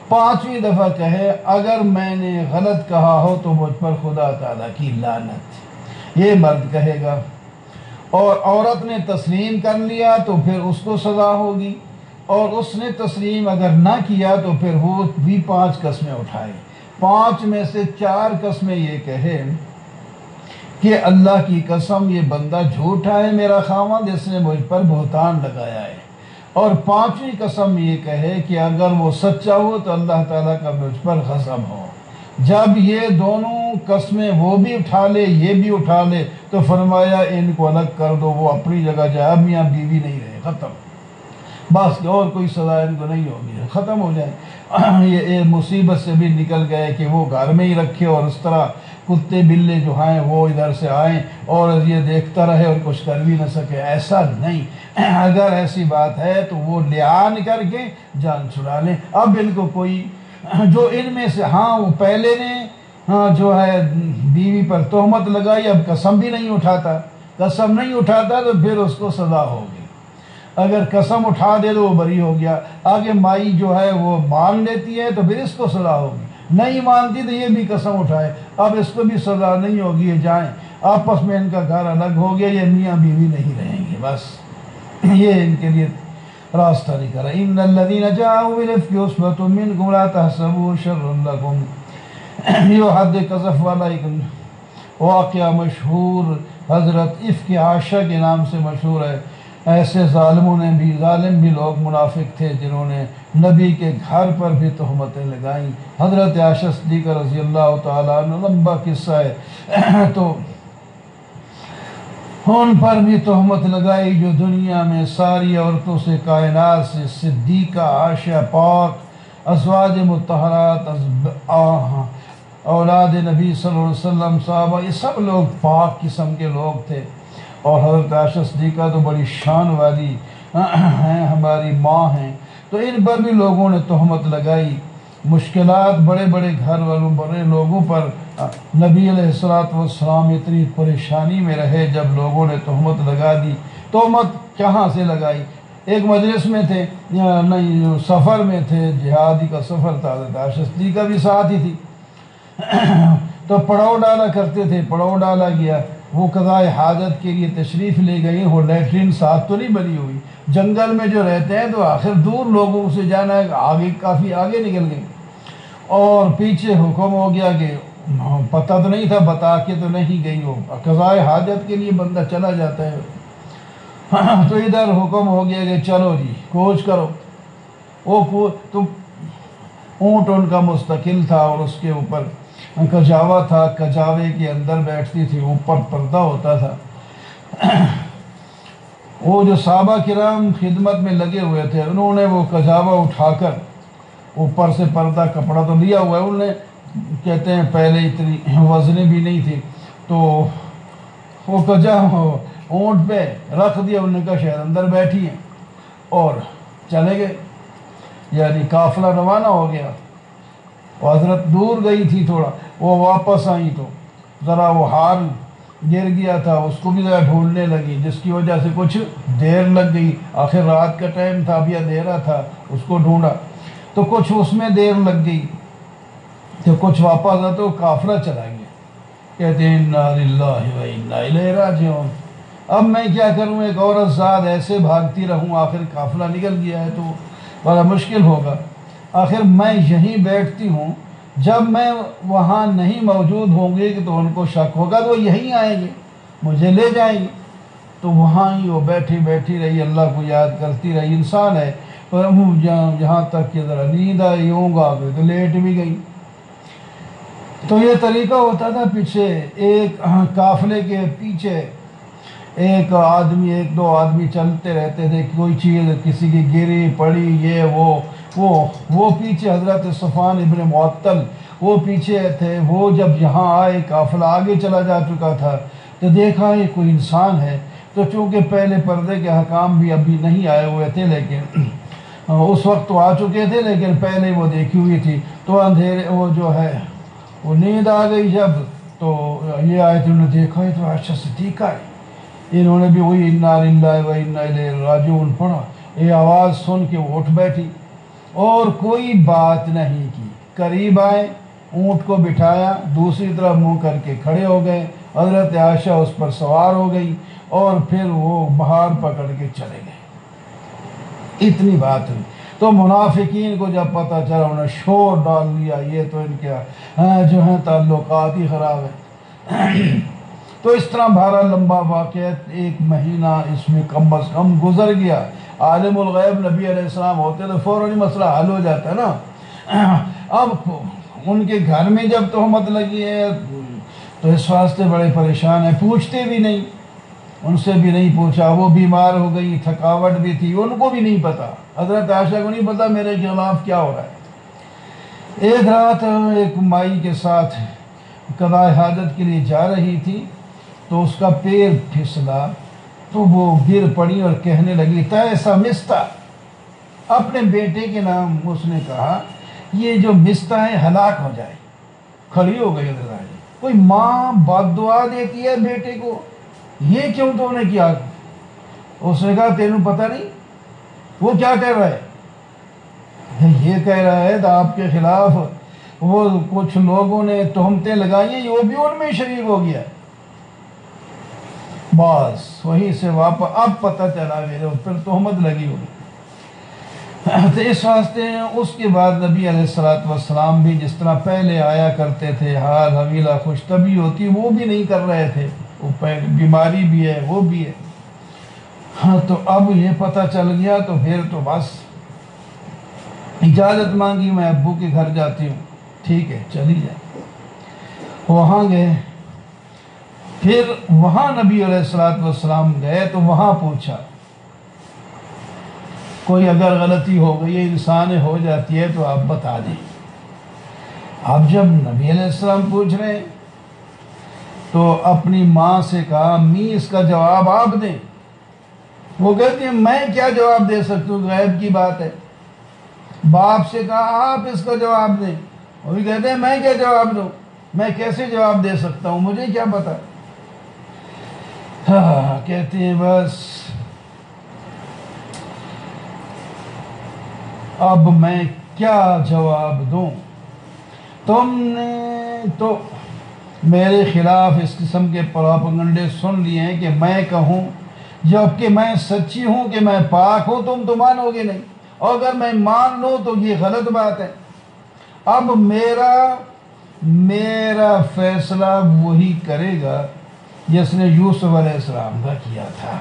پانچویں دفعہ کہے اگر میں نے غلط کہا ہو تو مجھ پر خدا تعالیٰ کی لعنت، یہ مرد کہے گا۔ اور عورت نے تسلیم کر لیا تو پھر اس کو سزا ہوگی، اور اس نے تسلیم اگر نہ کیا تو پھر وہ بھی پانچ قسمیں اٹھائے۔ پانچ میں سے چار قسمیں یہ کہے کہ اللہ کی قسم یہ بندہ جھوٹا ہے میرا خاوند، اس نے مجھ پر بہتان لگایا ہے، اور پانچویں قسم یہ کہے کہ اگر وہ سچا ہو تو اللہ تعالیٰ کا مجھ پر قسم ہو۔ جب یہ دونوں قسمیں وہ بھی اٹھا لے یہ بھی اٹھا لے تو فرمایا ان کو الگ کر دو، وہ اپنی جگہ جائے، اب میاں بیوی نہیں رہے، ختم، بس اور کوئی سزا ان کو نہیں ہوگی، ختم ہو جائے۔ یہ مصیبت سے بھی نکل گئے کہ وہ گھر میں ہی رکھے، اور اس طرح کتے بلے جو ہیں وہ ادھر سے آئیں اور یہ دیکھتا رہے اور کچھ کر بھی نہ سکے، ایسا نہیں۔ اگر ایسی بات ہے تو وہ لعان کر کے جان چھڑا لیں۔ اب ان کو کوئی جو ان میں سے، ہاں وہ پہلے نے ہاں جو ہے بیوی پر تہمت لگائی، اب قسم بھی نہیں اٹھاتا، قسم نہیں اٹھاتا تو پھر اس کو سزا ہوگی۔ اگر قسم اٹھا دے تو وہ بری ہو گیا، آگے مائی جو ہے وہ مان لیتی ہے تو پھر اس کو سزا ہوگی، نہیں مانتی تو یہ بھی قسم اٹھائے، اب اس کو بھی سزا نہیں ہوگی، یہ جائیں آپس میں، ان کا گھر الگ ہو گیا، یہ میاں بیوی نہیں رہیں گے، بس یہ ان کے لیے راستہ نہیں کرا۔ ان الذين جاءوا بالافك عصبة منكم لا تحسبوه شرا لكم، یہ حد قذف والا ایک واقعہ مشہور حضرت افک عائشہ کے نام سے مشہور ہے۔ ایسے ظالموں نے بھی، ظالم بھی لوگ منافق تھے جنہوں نے نبی کے گھر پر بھی تہمتیں لگائیں۔ حضرت عائشہ صدیقہ رضی اللہ تعالیٰ عنہ، لمبا قصہ ہے، تو ان پر بھی تہمت لگائی جو دنیا میں ساری عورتوں سے، کائنات سے، صدیقہ، عائشہ پاک، ازواج مطہرات، اولاد نبی صلی اللہ علیہ وسلم، صحابہ، یہ سب لوگ پاک قسم کے لوگ تھے، اور حضرت عائشہ صدیقہ تو بڑی شان والی ہیں، ہماری ماں ہیں، تو ان پر بھی لوگوں نے تہمت لگائی۔ مشکلات بڑے بڑے گھر والوں، بڑے لوگوں پر، نبی علیہ الصلوۃ والسلام اتنی پریشانی میں رہے جب لوگوں نے تہمت لگا دی۔ تہمت کہاں سے لگائی؟ ایک مجلس میں تھے، نہیں سفر میں تھے، جہادی کا سفر تھا، حضرت عائشہ صدیقہ بھی ساتھ ہی تھی، تو پڑاؤ ڈالا کرتے تھے، پڑاؤ ڈالا گیا، وہ قضاء حاجت کے لیے تشریف لے گئی، وہ لیٹرین ساتھ تو نہیں بنی ہوئی، جنگل میں جو رہتے ہیں تو آخر دور لوگوں سے جانا ہے، آگے کافی آگے نکل گئی، اور پیچھے حکم ہو گیا کہ پتہ تو نہیں تھا، بتا کے تو نہیں گئی، وہ قضاء حاجت کے لیے بندہ چلا جاتا ہے، تو ادھر حکم ہو گیا کہ چلو جی کوچ کرو، وہ تو اونٹ ان کا مستقل تھا، اور اس کے اوپر کجاوا تھا، کجاوے کے اندر بیٹھتی تھی، اوپر پردہ ہوتا تھا۔ وہ جو صحابہ کرام خدمت میں لگے ہوئے تھے، انہوں نے وہ کجاوا اٹھا کر اوپر سے پردہ کپڑا تو لیا ہوا ہے، انہوں نے کہتے ہیں پہلے اتنی وزنیں بھی نہیں تھی، تو وہ کجاوا اونٹ پہ رکھ دیا، انہوں نے کہا شاید اندر بیٹھی ہیں، اور چلے گئے، یعنی قافلہ روانہ ہو گیا۔ وہ حضرت دور گئی تھی تھوڑا، وہ واپس آئیں تو ذرا وہ ہار گر گیا تھا، اس کو بھی ذرا ڈھونڈنے لگی، جس کی وجہ سے کچھ دیر لگ گئی، آخر رات کا ٹائم تھا، ابھی اندھیرا تھا، اس کو ڈھونڈا تو کچھ اس میں دیر لگ گئی، تو کچھ واپس آ تو قافلہ چلا گیا۔ کہتے ہیں انا للہ و انا الیہ راجعون، اب میں کیا کروں، ایک عورت ذات ایسے بھاگتی رہوں، آخر قافلہ نکل گیا ہے تو بڑا مشکل ہوگا، آخر میں یہیں بیٹھتی ہوں، جب میں وہاں نہیں موجود ہوں گی کہ تو ان کو شک ہوگا تو وہ یہیں آئیں گے، مجھے لے جائیں گے، تو وہاں ہی وہ بیٹھی بیٹھی رہی، اللہ کو یاد کرتی رہی، انسان ہے، پر جہاں تک کہ ذرا نیند آئی ہوں گا تو لیٹ بھی گئی۔ تو یہ طریقہ ہوتا تھا، پیچھے ایک قافلے کے پیچھے ایک آدمی، ایک دو آدمی چلتے رہتے تھے، کوئی چیز کسی کی گری پڑی، یہ وہ وہ وہ پیچھے حضرت صفوان ابن معطل وہ پیچھے تھے، وہ جب یہاں آئے، قافلہ آگے چلا جا چکا تھا، تو دیکھا یہ کوئی انسان ہے، تو چونکہ پہلے پردے کے حکام بھی ابھی نہیں آئے ہوئے تھے، لیکن اس وقت تو آ چکے تھے، لیکن پہلے وہ دیکھی ہوئی تھی، تو اندھیرے وہ جو ہے وہ نیند آ گئی جب، تو یہ آئے تھے، انہوں نے دیکھا یہ تو عائشہ صدیقہ ہے، انہوں نے بھی وہی انا للہ و انا الیہ راجعون پڑھا، یہ آواز سن کے وہ اٹھ بیٹھی، اور کوئی بات نہیں کی۔ قریب آئے، اونٹ کو بٹھایا، دوسری طرف منہ کر کے کھڑے ہو گئے، حضرت عائشہ اس پر سوار ہو گئی اور پھر وہ بہار پکڑ کے چلے گئے۔ اتنی بات ہوئی تو منافقین کو جب پتہ چلا انہوں نے شور ڈال لیا، یہ تو ان کے جو ہیں تعلقات ہی خراب ہے۔ تو اس طرح بھارا لمبا واقعہ ایک مہینہ اس میں کم از کم گزر گیا۔ عالم الغیب نبی علیہ السلام ہوتے تو فوراً مسئلہ حل ہو جاتا ہے نا۔ اب ان کے گھر میں جب تہمت لگی ہے تو اس واسطے بڑے پریشان ہیں، پوچھتے بھی نہیں، ان سے بھی نہیں پوچھا، وہ بیمار ہو گئی، تھکاوٹ بھی تھی، ان کو بھی نہیں پتا، حضرت عائشہ کو نہیں پتا میرے خلاف کیا ہو رہا ہے۔ ایک رات ایک مائی کے ساتھ قضاء حاجت کے لیے جا رہی تھی تو اس کا پیر پھسلا تو وہ گر پڑی اور کہنے لگی تیسا مستہ، اپنے بیٹے کے نام اس نے کہا یہ جو مستہ ہے ہلاک ہو جائے۔ کھڑی ہو گئی حضرت عائشہ، کوئی ماں بد دعا دیتی ہے بیٹے کو، یہ کیوں تو نے کیا؟ اس نے کہا تینوں پتہ نہیں وہ کیا کہہ رہا ہے؟ یہ کہہ رہا ہے تو آپ کے خلاف وہ کچھ لوگوں نے تہمتیں لگائی ہیں، وہ بھی ان میں شریک ہو گیا۔ بس وہیں سے واپس اب پتہ چلا میرے پھر تہمت لگی ہوگی۔ تو اس واسطے اس کے بعد نبی علیہ الصلوۃ والسلام بھی جس طرح پہلے آیا کرتے تھے، حال حویلہ خوش طبی ہوتی وہ بھی نہیں کر رہے تھے، وہ بیماری بھی ہے وہ بھی ہے۔ ہاں تو اب یہ پتہ چل گیا تو پھر تو بس اجازت مانگی، میں ابو کے گھر جاتی ہوں، ٹھیک ہے چلی جائے۔ وہاں گئے، پھر وہاں نبی علیہ الصلوۃ والسلام گئے تو وہاں پوچھا کوئی اگر غلطی ہو گئی ہے انسان ہو جاتی ہے تو آپ بتا دیں۔ اب جب نبی علیہ السلام پوچھ رہے ہیں تو اپنی ماں سے کہا امی اس کا جواب آپ دیں۔ وہ کہتی ہیں میں کیا جواب دے سکتی ہوں، غیب کی بات ہے۔ باپ سے کہا آپ اس کا جواب دیں، وہ بھی کہتے ہیں میں کیا جواب دوں، میں کیسے جواب دے سکتا ہوں، مجھے کیا پتا۔ ہاں کہتے ہیں بس اب میں کیا جواب دوں، تم نے تو میرے خلاف اس قسم کے پروپیگنڈے سن لیے ہیں کہ میں کہوں جبکہ میں سچی ہوں کہ میں پاک ہوں تم تو مانو گے نہیں، اور اگر میں مان لوں تو یہ غلط بات ہے۔ اب میرا میرا فیصلہ وہی کرے گا جس نے یوسف علیہ السلام کا کیا تھا۔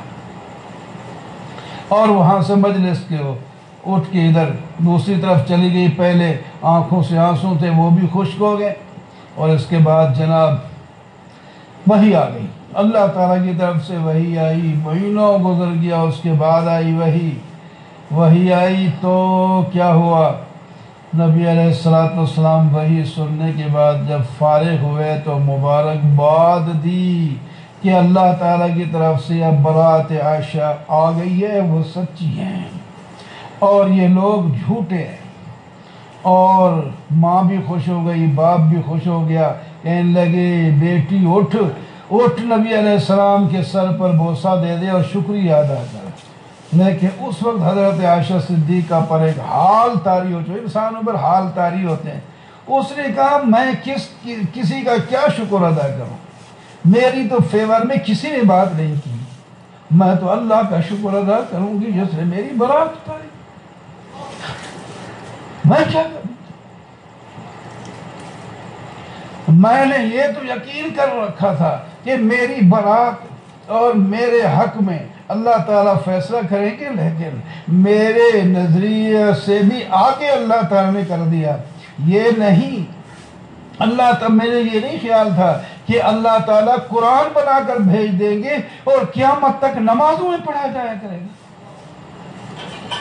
اور وہاں سے مجلس کے اٹھ کے ادھر دوسری طرف چلی گئی، پہلے آنکھوں سے آنسو تھے وہ بھی خشک ہو گئے، اور اس کے بعد جناب وحی آ گئی، اللہ تعالیٰ کی طرف سے وحی آئی، مہینوں گزر گیا، اس کے بعد آئی وحی وحی آئی تو کیا ہوا، نبی علیہ الصلوۃ والسلام وحی سننے کے بعد جب فارغ ہوئے تو مبارکباد دی کہ اللہ تعالیٰ کی طرف سے اب برات عائشہ آ گئی ہے، وہ سچی ہیں اور یہ لوگ جھوٹے ہیں۔ اور ماں بھی خوش ہو گئی، باپ بھی خوش ہو گیا، کہنے لگے بیٹی اٹھ اٹھ نبی علیہ السلام کے سر پر بوسہ دے دے اور شکریہ ادا کر۔ لیکن اس وقت حضرت عائشہ صدیقہ پر ایک حال طاری ہو چکے، انسانوں پر حال طاری ہوتے ہیں۔ اس نے کہا میں کس کسی کا کیا شکر ادا کروں، میری تو فیور میں کسی نے بات نہیں کی، میں تو اللہ کا شکر ادا کروں گی جس نے میری برات اتاری، میں کیا کروں۔ میں نے یہ تو یقین کر رکھا تھا کہ میری برات اور میرے حق میں اللہ تعالیٰ فیصلہ کریں گے، لیکن میرے نظریے سے بھی آگے اللہ تعالیٰ نے کر دیا۔ یہ نہیں اللہ تعالیٰ، میرے یہ نہیں خیال تھا کہ اللہ تعالیٰ قرآن بنا کر بھیج دیں گے اور قیامت تک نمازوں میں پڑھا جایا کرے گا۔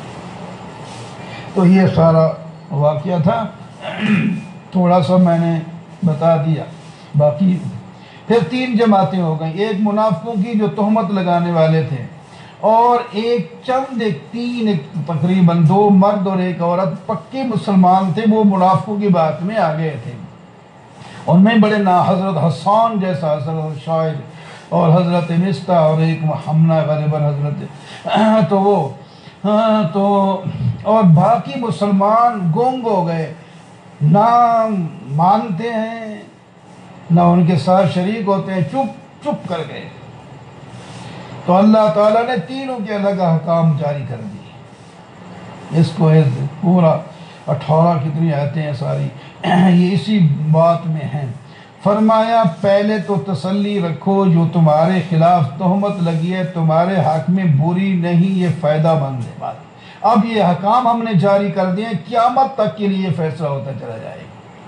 تو یہ سارا واقعہ تھا، تھوڑا سا میں نے بتا دیا۔ باقی پھر تین جماعتیں ہو گئیں، ایک منافقوں کی جو تہمت لگانے والے تھے، اور ایک چند ایک تین ایک تقریباً دو مرد اور ایک عورت پکے مسلمان تھے، وہ منافقوں کی بات میں آ گئے تھے۔ ان میں بڑے نا حضرت حسان جیسا حضرت شاعر اور حضرت مستہ اور ایک حمنہ غالباً حضرت تو وہ تو اور باقی مسلمان گونگ ہو گئے، نہ مانتے ہیں نہ ان کے ساتھ شریک ہوتے ہیں، چپ چپ کر گئے۔ تو اللہ تعالیٰ نے تینوں کے الگ احکام جاری کر دیے۔ اس کو پورا اٹھارہ کتنی آیتیں ہیں ساری، یہ اسی بات میں ہیں۔ فرمایا پہلے تو تسلی رکھو، جو تمہارے خلاف تہمت لگی ہے تمہارے حق میں بری نہیں، یہ فائدہ مند ہے بات۔ اب یہ احکام ہم نے جاری کر دیے، قیامت تک کے لیے فیصلہ ہوتا چلا جائے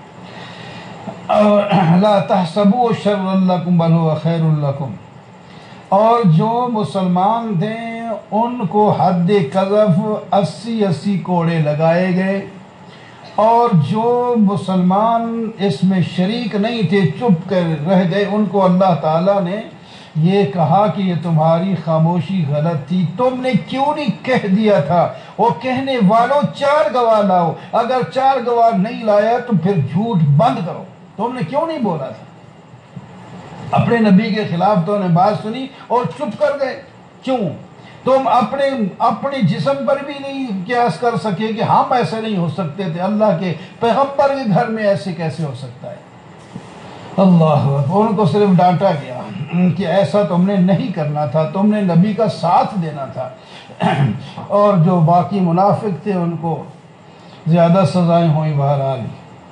گا۔ لا تحسبوا شرا لکم بل هو خیر لکم، اور جو مسلمان تھے ان کو حد قذف اسی اسی کوڑے لگائے گئے، اور جو مسلمان اس میں شریک نہیں تھے چپ کر رہ گئے ان کو اللہ تعالیٰ نے یہ کہا کہ یہ تمہاری خاموشی غلط تھی، تم نے کیوں نہیں کہہ دیا تھا؟ وہ کہنے والوں چار گواہ لاؤ، اگر چار گواہ نہیں لایا تو پھر جھوٹ بند کرو، تم نے کیوں نہیں بولا تھا؟ اپنے نبی کے خلاف تو نے بات سنی اور چپ کر گئے، کیوں؟ تم اپنے اپنے جسم پر بھی نہیں قیاس کر سکے کہ ہم ایسے نہیں ہو سکتے تھے، اللہ کے پیغمبر کے گھر میں ایسے کیسے ہو سکتا ہے؟ اللہ، ان کو صرف ڈانٹا گیا کہ ایسا تم نے نہیں کرنا تھا، تم نے نبی کا ساتھ دینا تھا۔ اور جو باقی منافق تھے ان کو زیادہ سزائیں ہوئیں بہرحال۔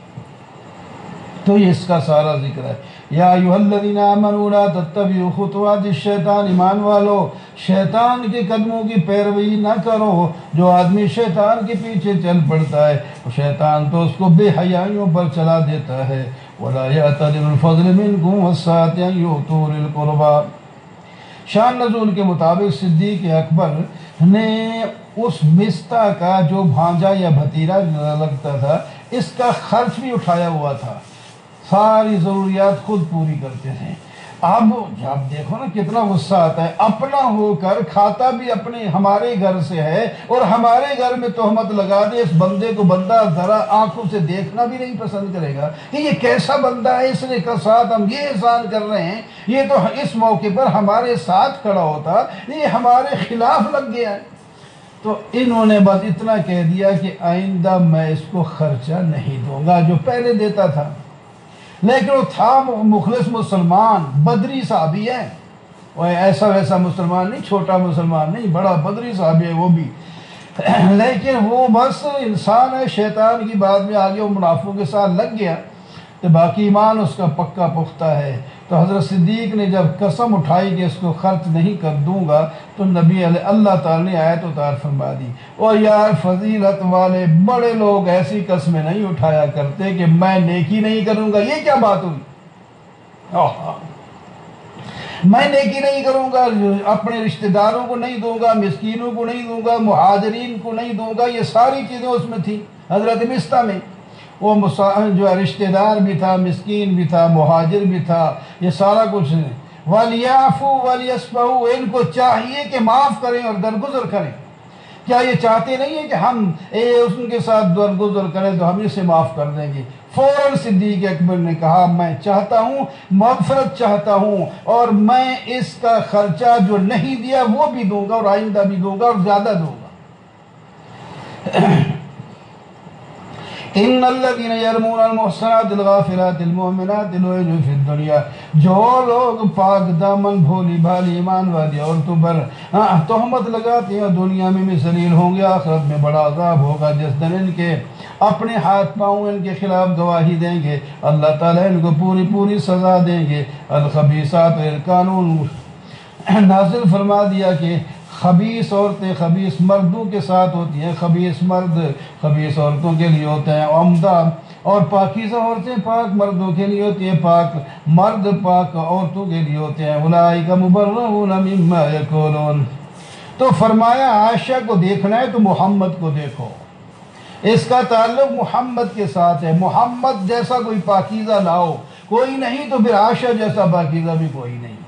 تو یہ اس کا سارا ذکر ہے۔ یا ایھا الذین آمنوا لا تتبعوا خطوات الشیطان، ایمان والو شیطان کے قدموں کی پیروی نہ کرو۔ جو آدمی شیطان کے پیچھے چل پڑتا ہے شیطان تو اس کو بے حیائیوں پر چلا دیتا ہے۔ ولا یأتل أولو الفضل منکم والسعة أن یؤتوا أولی القربى۔ شان نزول کے مطابق صدیق اکبر نے اس مستہ کا جو بھانجا یا بھتیرا لگتا تھا اس کا خرچ بھی اٹھایا ہوا تھا، ساری ضروریات خود پوری کرتے تھے۔ اب جب دیکھو نا کتنا غصہ آتا ہے، اپنا ہو کر کھاتا بھی اپنے ہمارے گھر سے ہے اور ہمارے گھر میں تہمت لگا دے، اس بندے کو بندہ ذرا آنکھوں سے دیکھنا بھی نہیں پسند کرے گا کہ یہ کیسا بندہ ہے، اس نے کا ساتھ ہم یہ احسان کر رہے ہیں، یہ تو اس موقع پر ہمارے ساتھ کھڑا ہوتا، یہ ہمارے خلاف لگ گیا ہے۔ تو انہوں نے بس اتنا کہہ دیا کہ آئندہ میں اس کو خرچہ نہیں دوں گا جو پہلے دیتا تھا۔ لیکن وہ تھا مخلص مسلمان، بدری صحابی ہے، وہ ایسا ویسا مسلمان نہیں، چھوٹا مسلمان نہیں، بڑا بدری صحابی ہے وہ بھی، لیکن وہ بس انسان ہے، شیطان کی بات میں آگے وہ منافقوں کے ساتھ لگ گیا، تو باقی ایمان اس کا پکا پختہ ہے۔ تو حضرت صدیق نے جب قسم اٹھائی کہ اس کو خرچ نہیں کر دوں گا تو نبی علیہ اللہ تعالیٰ نے آیت اتار فرما دی، اور یار فضیلت والے بڑے لوگ ایسی قسمیں نہیں اٹھایا کرتے کہ میں نیکی نہیں کروں گا۔ یہ کیا بات ہوئی؟ میں نیکی نہیں کروں گا، اپنے رشتہ داروں کو نہیں دوں گا، مسکینوں کو نہیں دوں گا، مہاجرین کو نہیں دوں گا، یہ ساری چیزیں اس میں تھیں حضرت مستہ میں۔ وہ جو رشتہ دار بھی تھا، مسکین بھی تھا، مہاجر بھی تھا، یہ سارا کچھ۔ وَلْيَعْفُوا وَلْيَصْفَحُوا، ان کو چاہیے کہ معاف کریں اور درگزر کریں۔ کیا یہ چاہتے نہیں ہیں کہ ہم اے ان کے ساتھ درگزر کریں تو ہم اسے معاف کر دیں گے؟ فوراً صدیق اکبر نے کہا میں چاہتا ہوں، مغفرت چاہتا ہوں، اور میں اس کا خرچہ جو نہیں دیا وہ بھی دوں گا اور آئندہ بھی دوں گا اور زیادہ دوں گا۔ ان الذين يرمون المحصنات الغافلات المؤمنات لعنوا في الدنيا، جو لوگ پاک دامن بھولی بھالی ایمان والی عورتوں پر تہمت لگاتے ہیں دنیا میں بھی ذلیل ہوں گے، آخرت میں بڑا عذاب ہوگا جس دن ان کے اپنے ہاتھ پاؤں ان کے خلاف گواہی دیں گے، اللہ تعالیٰ ان کو پوری پوری سزا دیں گے۔ الخبیثات قانون نازل فرما دیا کہ خبیث عورتیں خبیث مردوں کے ساتھ ہوتی ہیں، خبیث مرد خبیث عورتوں کے لیے ہوتے ہیں عمدہ، اور پاکیزہ عورتیں پاک مردوں کے لیے ہوتی ہیں، پاک مرد پاک عورتوں کے لیے ہوتے ہیں۔ اولئک مبرؤون مما یقولون۔ تو فرمایا عائشہ کو دیکھنا ہے تو محمد کو دیکھو، اس کا تعلق محمد کے ساتھ ہے، محمد جیسا کوئی پاکیزہ لاؤ، کوئی نہیں تو پھر عائشہ جیسا پاکیزہ بھی کوئی نہیں۔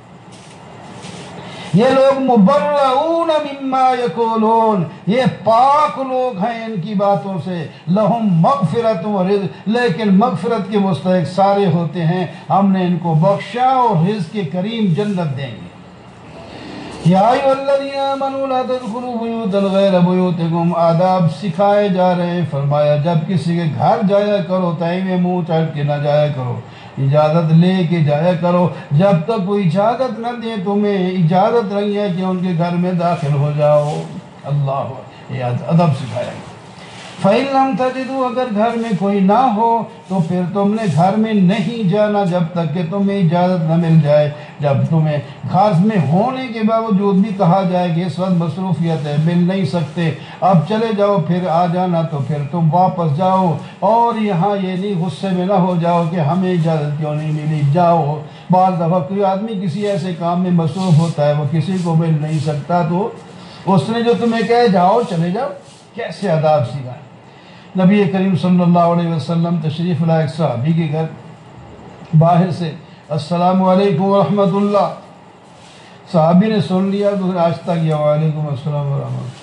یہ لوگ مبرؤون مما یقولون، یہ پاک لوگ ہیں ان کی باتوں سے، لہم مغفرت و رزق، لیکن مغفرت کے مستحق سارے ہوتے ہیں، ہم نے ان کو بخشا اور رزق کریم جنت دیں گے۔ یا ایھا الذین آمنوا لا تدخلوا بیوتا غیر بیوتکم، آداب سکھائے جا رہے ہیں۔ فرمایا جب کسی کے گھر جایا کرو تائی میں منہ چڑھ کے نہ جایا کرو، اجازت لے کے جایا کرو۔ جب تک کوئی اجازت نہ دے تمہیں اجازت نہیں ہے کہ ان کے گھر میں داخل ہو جاؤ۔ اللہ، یہ ادب سکھایا گیا۔ فَإِن لَمْ تَجِدُوا، اگر گھر میں کوئی نہ ہو تو پھر تم نے گھر میں نہیں جانا جب تک کہ تمہیں اجازت نہ مل جائے۔ جب تمہیں گھر میں ہونے کے باوجود بھی کہا جائے کہ اس وقت مصروفیت ہے، مل نہیں سکتے، اب چلے جاؤ، پھر آ جانا، تو پھر تم واپس جاؤ، اور یہاں یہ نہیں غصے میں نہ ہو جاؤ کہ ہمیں اجازت کیوں نہیں ملی، جاؤ۔ بعض دفعہ کوئی آدمی کسی ایسے کام میں مصروف ہوتا ہے، وہ کسی کو مل نہیں سکتا، تو اس نے جو تمہیں کہے جاؤ، چلے جاؤ۔ کیسے آداب سکھائے۔ نبی کریم صلی اللہ علیہ وسلم تشریف لائے ایک صحابی کے گھر، باہر سے السلام علیکم ورحمۃ اللہ، صحابی نے سن لیا تو آہستہ کیا وعلیکم السلام ورحمۃ اللہ،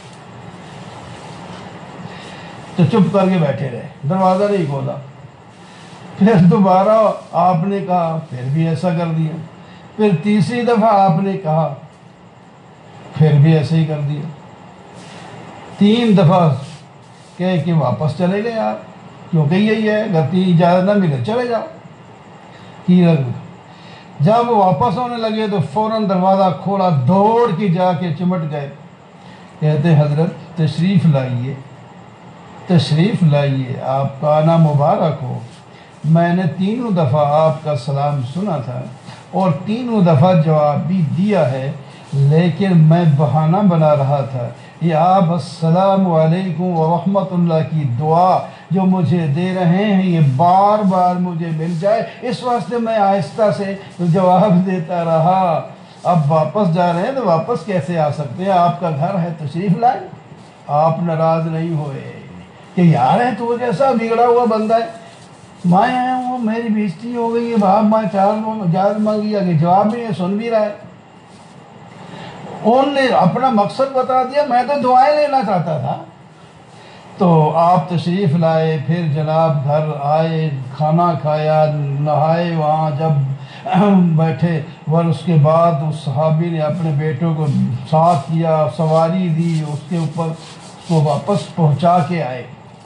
تو چپ کر کے بیٹھے رہے، دروازہ نہیں کھولا۔ پھر دوبارہ آپ نے کہا، پھر بھی ایسا کر دیا۔ پھر تیسری دفعہ آپ نے کہا، پھر بھی ایسے ہی کر دیا۔ تین دفعہ کہ کہ واپس چلے گئے آپ، کیونکہ یہی ہے، اگر تین اجازت نہ ملے چلے جاؤ کی رنگ۔ جب واپس ہونے لگے تو فوراً دروازہ کھولا، دوڑ کے جا کے چمٹ گئے، کہتے حضرت تشریف لائیے، تشریف لائیے، آپ کا آنا مبارک ہو۔ میں نے تینوں دفعہ آپ کا سلام سنا تھا اور تینوں دفعہ جواب بھی دیا ہے، لیکن میں بہانہ بنا رہا تھا۔ یہ آپ السلام علیکم ورحمۃ اللہ کی دعا جو مجھے دے رہے ہیں، یہ بار بار مجھے مل جائے، اس واسطے میں آہستہ سے جواب دیتا رہا۔ اب واپس جا رہے ہیں تو واپس کیسے آ سکتے ہیں؟ آپ کا گھر ہے، تشریف لائیں۔ آپ ناراض نہیں ہوئے کہ یار ہے تو جیسا بگڑا ہوا بندہ ہے، میں آیا ہوں، میری بےزتی ہو گئی ہے، باپ میں چار اجازت مانگی، آگے جواب بھی ہے، سن بھی رہا ہے۔ انہوں نے اپنا مقصد بتا دیا، میں تو دعائیں لینا چاہتا تھا۔ تو آپ تشریف لائے، پھر جناب گھر آئے، کھانا کھایا، نہائے، وہاں جب بیٹھے، اور اس کے بعد اس صحابی نے اپنے بیٹوں کو ساتھ کیا، سواری دی، اس کے اوپر اس کو واپس پہنچا کے آئے۔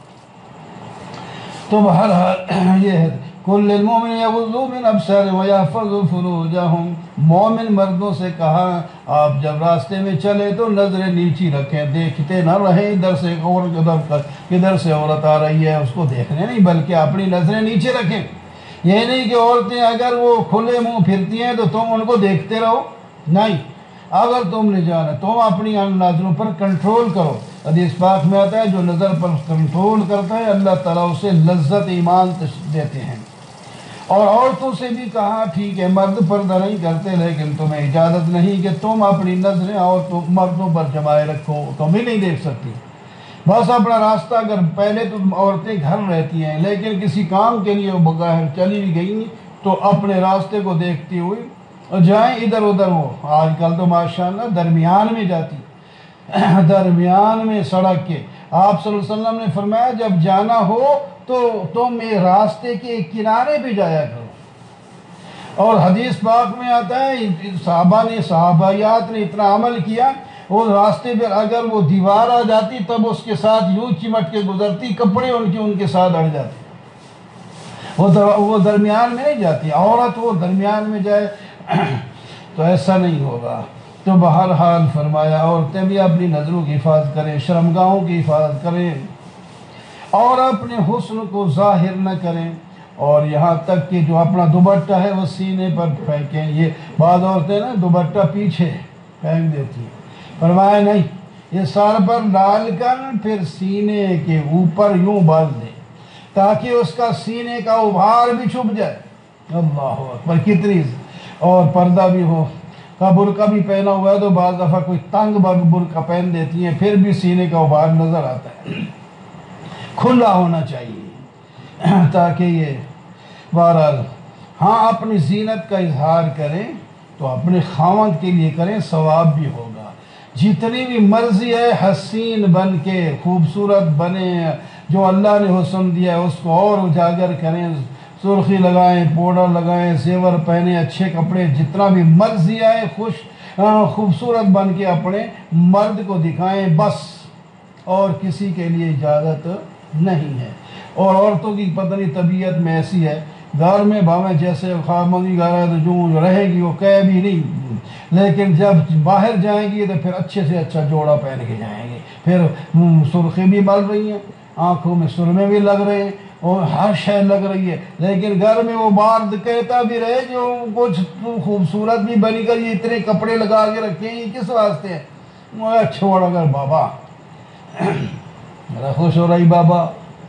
تو بہرحال یہ ہے کل المؤمن یغضوا من ابصارهم ویحفظوا فروجهم، مومن مردوں سے کہا آپ جب راستے میں چلے تو نظریں نیچی رکھیں، دیکھتے نہ رہیں ادھر سے اور کدھر سے عورت آ رہی ہے، اس کو دیکھنے نہیں بلکہ اپنی نظریں نیچے رکھیں۔ یہ نہیں کہ عورتیں اگر وہ کھلے منہ پھرتی ہیں تو تم ان کو دیکھتے رہو، نہیں، اگر تم نے جانا تم اپنی نظروں پر کنٹرول کرو۔ حدیث پاک میں آتا ہے جو نظر پر کنٹرول کرتا ہے اللہ تعالیٰ اسے لذت ایمان دیتے ہیں۔ اور عورتوں سے بھی کہا ٹھیک ہے مرد پردہ نہیں کرتے، لیکن تمہیں اجازت نہیں کہ تم اپنی نظریں اور تم مردوں پر جمائے رکھو، تم بھی نہیں دیکھ سکتی۔ بس اپنا راستہ، اگر پہلے تو عورتیں گھر رہتی ہیں لیکن کسی کام کے لیے وہ بغیر چلی بھی گئی تو اپنے راستے کو دیکھتی ہوئی اور جائیں ادھر ادھر۔ وہ آج کل تو ماشاءاللہ درمیان میں جاتی، درمیان میں سڑک کے۔ آپ صلی اللہ علیہ وسلم نے فرمایا جب جانا ہو تو تم راستے کے کنارے پہ جایا کرو۔ اور حدیث پاک میں آتا ہے صحابہ نے صحابیات نے اتنا عمل کیا، وہ راستے پہ اگر وہ دیوار آ جاتی تب اس کے ساتھ یوں چمٹ کے گزرتی، کپڑے ان کے ان کے ساتھ اڑ جاتے، وہ درمیان میں نہیں جاتی۔ عورت وہ درمیان میں جائے تو ایسا نہیں ہوگا۔ تو بہرحال فرمایا عورتیں بھی اپنی نظروں کی حفاظت کریں، شرمگاہوں کی حفاظت کریں، اور اپنے حسن کو ظاہر نہ کریں، اور یہاں تک کہ جو اپنا دوپٹہ ہے وہ سینے پر پھینکیں۔ یہ بعض عورتیں نا دوپٹہ پیچھے پھینک دیتی ہیں، فرمایا نہیں، یہ سر پر ڈال کر پھر سینے کے اوپر یوں باندھ دیں تاکہ اس کا سینے کا ابھار بھی چھپ جائے۔ اللہ اکبر، کتنی، اور پردہ بھی ہو، کا برقع بھی پہنا ہوا ہے تو بعض دفعہ کوئی تنگ برقع پہن دیتی ہیں پھر بھی سینے کا ابھار نظر آتا ہے۔ کھلا ہونا چاہیے تاکہ یہ بہرحال ہاں اپنی زینت کا اظہار کریں تو اپنے خاوند کے لیے کریں، ثواب بھی ہوگا۔ جتنی بھی مرضی ہے حسین بن کے خوبصورت بنے، جو اللہ نے حسن دیا ہے اس کو اور اجاگر کریں، سرخی لگائیں، پاؤڈر لگائیں، زیور پہنیں، اچھے کپڑے، جتنا بھی مرضی آئے خوش خوبصورت بن کے اپنے مرد کو دکھائیں بس، اور کسی کے لیے اجازت نہیں ہے۔ اور عورتوں کی پتہ نہیں طبیعت میں ایسی ہے، گھر میں بھاویں جیسے خامنی گھر ہے تو جو رہے گی وہ کہے بھی نہیں، لیکن جب باہر جائیں گی تو پھر اچھے سے اچھا جوڑا پہن کے جائیں گے، پھر سرخی بھی بل رہی ہیں، آنکھوں میں سرمے بھی لگ رہے ہیں اور ہر شے لگ رہی ہے، لیکن گھر میں وہ مرد کہتا بھی رہے جو کچھ خوبصورت بھی بنی کر یہ اتنے کپڑے لگا کے رکھے ہیں، یہ کس واسطے ہیں؟ چھوڑ اگر بابا میرا خوش ہو رہی بابا۔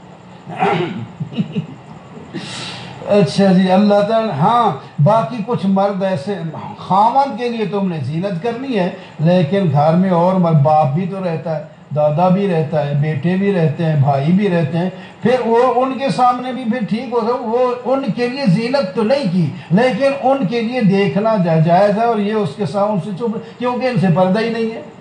اچھا جی، اللہ تعالیٰ ہاں باقی کچھ مرد ایسے خامد کے لیے تم نے زینت کرنی ہے، لیکن گھر میں اور مرد، باپ بھی تو رہتا ہے، دادا بھی رہتا ہے، بیٹے بھی رہتے ہیں، بھائی بھی رہتے ہیں، پھر وہ ان کے سامنے بھی پھر ٹھیک ہو سکتا، وہ ان کے لیے زینت تو نہیں کی لیکن ان کے لیے دیکھنا جائز ہے، اور یہ اس کے سامنے سے چپ، کیونکہ ان سے پردہ ہی نہیں ہے۔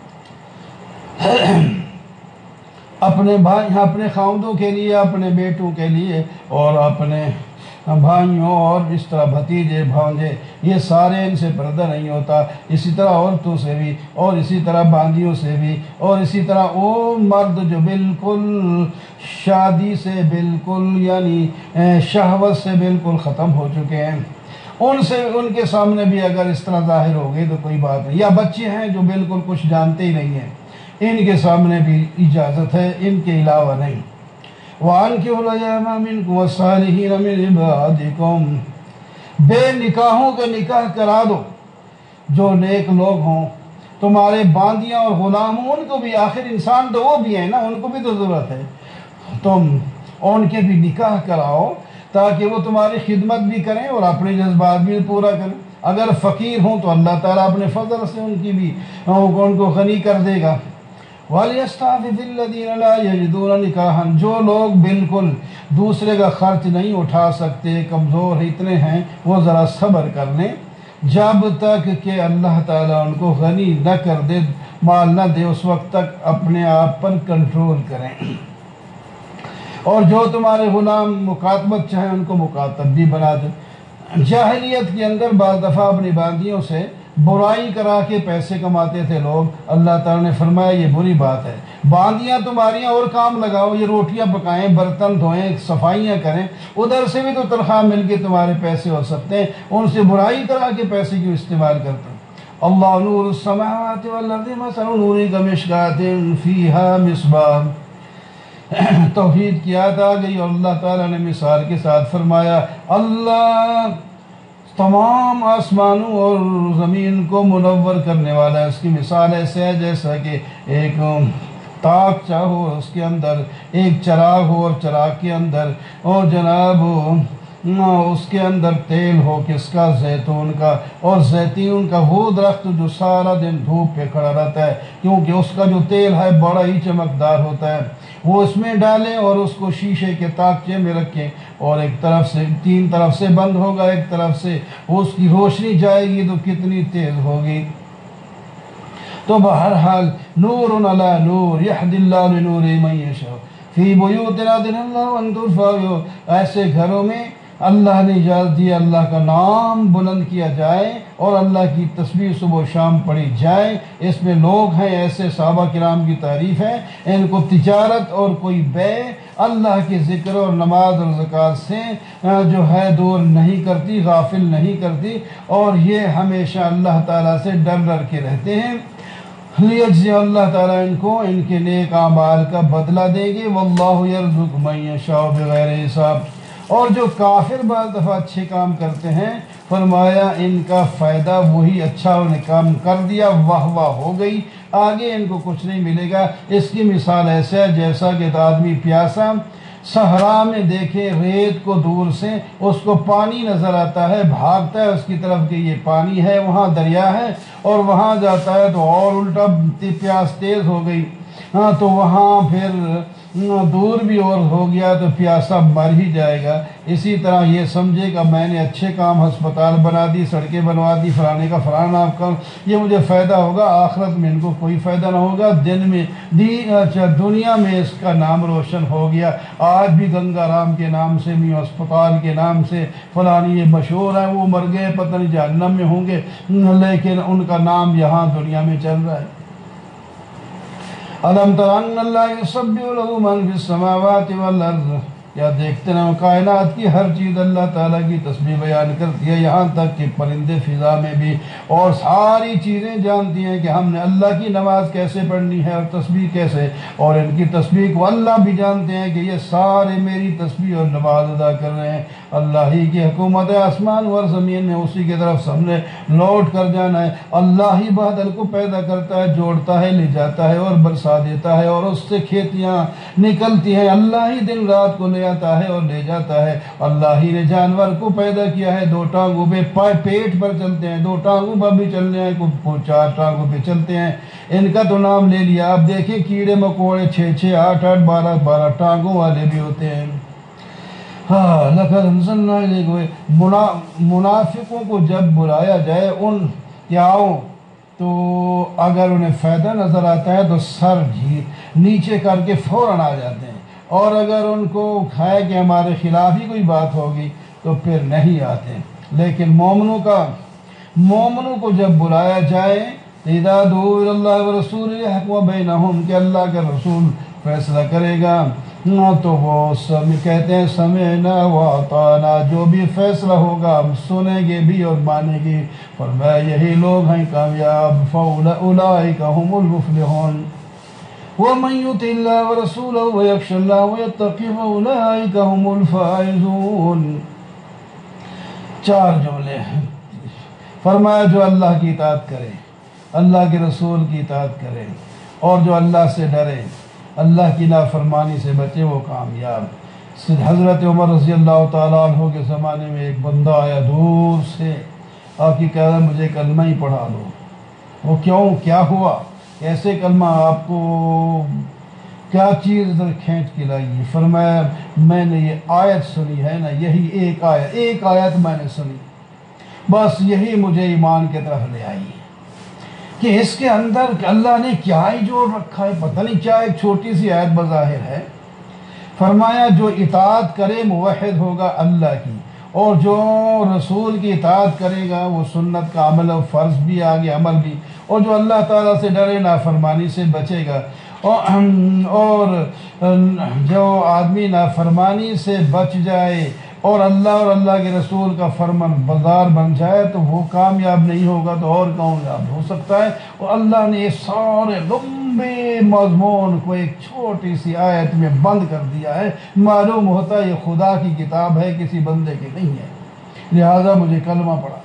اپنے بھائی، اپنے خاوندوں کے لیے، اپنے بیٹوں کے لیے، اور اپنے بھائیوں اور اس طرح بھتیجے بھانجے، یہ سارے ان سے پردہ نہیں ہوتا، اسی طرح عورتوں سے بھی، اور اسی طرح باندیوں سے بھی، اور اسی طرح وہ مرد جو بالکل شادی سے بالکل یعنی شہوت سے بالکل ختم ہو چکے ہیں، ان سے ان کے سامنے بھی اگر اس طرح ظاہر ہو گئی تو کوئی بات نہیں، یا بچے ہیں جو بالکل کچھ جانتے ہی نہیں ہیں، ان کے سامنے بھی اجازت ہے، ان کے علاوہ نہیں۔ وَأَنكِحُوا الْأَيَامَ مِنكُمْ وَالصَّالِحِينَ مِنْ عِبَادِكُمْ، بے نکاحوں کا نکاح کرا دو، جو نیک لوگ ہوں، تمہارے باندیاں اور غلام ہوں، ان کو بھی، آخر انسان تو وہ بھی ہیں نا، ان کو بھی تو ضرورت ہے، تم ان کے بھی نکاح کراؤ تاکہ وہ تمہاری خدمت بھی کریں اور اپنے جذبات بھی پورا کریں۔ اگر فقیر ہوں تو اللہ تعالیٰ اپنے فضل سے ان کی بھی ان کو غنی کر دے گا۔ وَلْيَسْتَعْفِفِ الَّذِينَ لَا يَجِدُونَ نِكَاحًا، جو لوگ بالکل دوسرے کا خرچ نہیں اٹھا سکتے، کمزور اتنے ہیں، وہ ذرا صبر کر لیں جب تک کہ اللہ تعالیٰ ان کو غنی نہ کر دے، مال نہ دے، اس وقت تک اپنے آپ پر کنٹرول کریں۔ اور جو تمہارے غلام مکاتبت چاہیں ان کو مکاتب بھی بنا دیں۔ جاہلیت کے اندر بعض دفعہ اپنی باندیوں سے برائی کرا کے پیسے کماتے تھے لوگ، اللہ تعالیٰ نے فرمایا یہ بری بات ہے، باندیاں تمہاریاں اور کام لگاؤ، یہ روٹیاں پکائیں، برتن دھوئیں، صفائیاں کریں، ادھر سے بھی تو تنخواہ مل کے تمہارے پیسے ہو سکتے ہیں، ان سے برائی کرا کے پیسے کیوں استعمال کرتے ہیں؟ اللہ نور السماوات والارض مثل نورہ کمشکاۃ فیہا مصباح، توحید کی آیت آ گئی اور اللہ تعالیٰ نے مثال کے ساتھ فرمایا، اللہ تمام آسمانوں اور زمین کو منور کرنے والا ہے، اس کی مثال ایسے ہے جیسا کہ ایک تاک ہو، اس کے اندر ایک چراغ ہو، اور چراغ کے اندر اور جناب اس کے اندر تیل ہو، کس کا؟ زیتون کا، اور زیتون کا وہ درخت جو سارا دن دھوپ پہ کھڑا رہتا ہے، کیونکہ اس کا جو تیل ہے بڑا ہی چمکدار ہوتا ہے، وہ اس میں ڈالیں اور اس کو شیشے کے تاکچے میں رکھیں، اور ایک طرف سے تین طرف سے بند ہوگا، ایک طرف سے اس کی روشنی جائے گی تو کتنی تیز ہوگی۔ تو بہرحال نور علی نور یہدی اللہ لنورہ من یشاء فی بیوت اذن اللہ ان ترفع، ایسے گھروں میں اللہ نے اجازت دی اللہ کا نام بلند کیا جائے اور اللہ کی تسبیح صبح و شام پڑھی جائے، اس میں لوگ ہیں ایسے صحابہ کرام کی تعریف ہے، ان کو تجارت اور کوئی بے اللہ کے ذکر اور نماز اور زکوٰۃ سے جو ہے دور نہیں کرتی، غافل نہیں کرتی، اور یہ ہمیشہ اللہ تعالیٰ سے ڈر ڈر کے رہتے ہیں۔ لیجزی، اللہ تعالیٰ ان کو ان کے نیک اعمال کا بدلہ دے گے، واللہ یرزق من یشاء بغیر حساب۔ اور جو کافر بعض دفعہ اچھے کام کرتے ہیں، فرمایا ان کا فائدہ وہی اچھا انہوں نے کام کر دیا، واہ واہ ہو گئی، آگے ان کو کچھ نہیں ملے گا۔ اس کی مثال ایسا ہے جیسا کہ آدمی پیاسا صحرا میں دیکھے ریت کو دور سے، اس کو پانی نظر آتا ہے، بھاگتا ہے اس کی طرف کہ یہ پانی ہے، وہاں دریا ہے، اور وہاں جاتا ہے تو اور الٹا پیاس تیز ہو گئی، ہاں تو وہاں پھر دور بھی اور ہو گیا تو پیاسا مر ہی جائے گا۔ اسی طرح یہ سمجھے گا میں نے اچھے کام، ہسپتال بنا دی، سڑکیں بنوا دی، فلانے کا فلانا کام، یہ مجھے فائدہ ہوگا، آخرت میں ان کو کوئی فائدہ نہ ہوگا۔ دن میں دین اچھا دنیا میں اس کا نام روشن ہو گیا، آج بھی گنگا رام کے نام سے، میو اسپتال کے نام سے فلانی یہ مشہور ہیں، وہ مر گئے پتہ نہیں جہنم میں ہوں گے، لیکن ان کا نام یہاں دنیا میں چل رہا ہے۔ الم تر ان اللہ یسبح له من فی السماوات والارض، کیا دیکھتے ہیں کائنات کی ہر چیز اللہ تعالیٰ کی تسبیح بیان کرتی ہے، یہاں تک کہ پرندے فضا میں بھی، اور ساری چیزیں جانتی ہیں کہ ہم نے اللہ کی نماز کیسے پڑھنی ہے اور تسبیح کیسے، اور ان کی تسبیح کو اللہ بھی جانتے ہیں کہ یہ سارے میری تسبیح اور نماز ادا کر رہے ہیں۔ اللہ ہی کی حکومت ہے آسمان اور زمین میں، اسی کی طرف سب نے لوٹ کر جانا ہے۔ اللہ ہی بادل کو پیدا کرتا ہے، جوڑتا ہے، لے جاتا ہے اور برسا دیتا ہے، اور اس سے کھیتیاں نکلتی ہیں۔ اللہ ہی دن رات کو لے آتا ہے اور لے جاتا ہے۔ اللہ ہی نے جانور کو پیدا کیا ہے، دو ٹانگوں پہ پیٹ پر چلتے ہیں، دو ٹانگوں پر بھی چلنے ہیں، کو چار ٹانگوں پہ چلتے ہیں۔ ان کا تو نام لے لیا، آپ دیکھیں کیڑے مکوڑے چھ چھ آٹھ آٹھ بارہ بارہ ٹانگوں والے بھی ہوتے ہیں۔ ہاں لقد انزلنا الیک، منافقوں کو جب بلایا جائے ان کیاؤں تو اگر انہیں فائدہ نظر آتا ہے تو سر جھی نیچے کر کے فوراً آ جاتے ہیں، اور اگر ان کو کھائے کہ ہمارے خلاف ہی کوئی بات ہوگی تو پھر نہیں آتے۔ لیکن مومنوں کا مومنوں کو جب بلایا جائے اذا دعوا الی اللہ ورسولہ یحکم بینہم، کہ اللہ کا رسول فیصلہ کرے گا تو وہ سب کہتے ہیں سمعنا واطعنا، جو بھی فیصلہ ہوگا ہم سنیں گے بھی اور مانیں گے۔ فرمایا یہی لوگ ہیں کامیاب، فاولئک هم المفلحون۔ ومن يطع الله ورسوله ويخشى الله ويتقه فاولئك هم الفائزون۔ چار جملے ہیں۔ فرمایا جو اللہ کی اطاعت کرے، اللہ کے رسول کی اطاعت کرے، اور جو اللہ سے ڈرے، اللہ کی نافرمانی سے بچے، وہ کامیاب۔ حضرت عمر رضی اللہ تعالیٰ عنہ کے زمانے میں ایک بندہ آیا دور سے، آپ کی کہہ رہا مجھے کلمہ ہی پڑھا دو۔ وہ کیوں، کیا ہوا، کیسے کلمہ، آپ کو کیا چیز ادھر کھینچ کے لائی؟ فرمایا میں نے یہ آیت سنی ہے نا، یہی ایک آیت ایک آیت میں نے سنی، بس یہی مجھے ایمان کی طرف لے آئی کہ اس کے اندر اللہ نے کیا ہی جوڑ رکھا ہے، پتہ نہیں کیا، ایک چھوٹی سی آیت بظاہر ہے۔ فرمایا جو اطاعت کرے موحد ہوگا اللہ کی، اور جو رسول کی اطاعت کرے گا وہ سنت کا عمل و فرض بھی آگے عمل بھی، اور جو اللہ تعالیٰ سے ڈرے نافرمانی سے بچے گا، اور جو آدمی نافرمانی سے بچ جائے اور اللہ اور اللہ کے رسول کا فرمان بردار بن جائے تو وہ کامیاب نہیں ہوگا تو اور کامیاب ہو سکتا ہے۔ اور اللہ نے یہ سارے لمبے مضمون کو ایک چھوٹی سی آیت میں بند کر دیا ہے، معلوم ہوتا ہے یہ خدا کی کتاب ہے، کسی بندے کی نہیں ہے، لہذا مجھے کلمہ پڑھا۔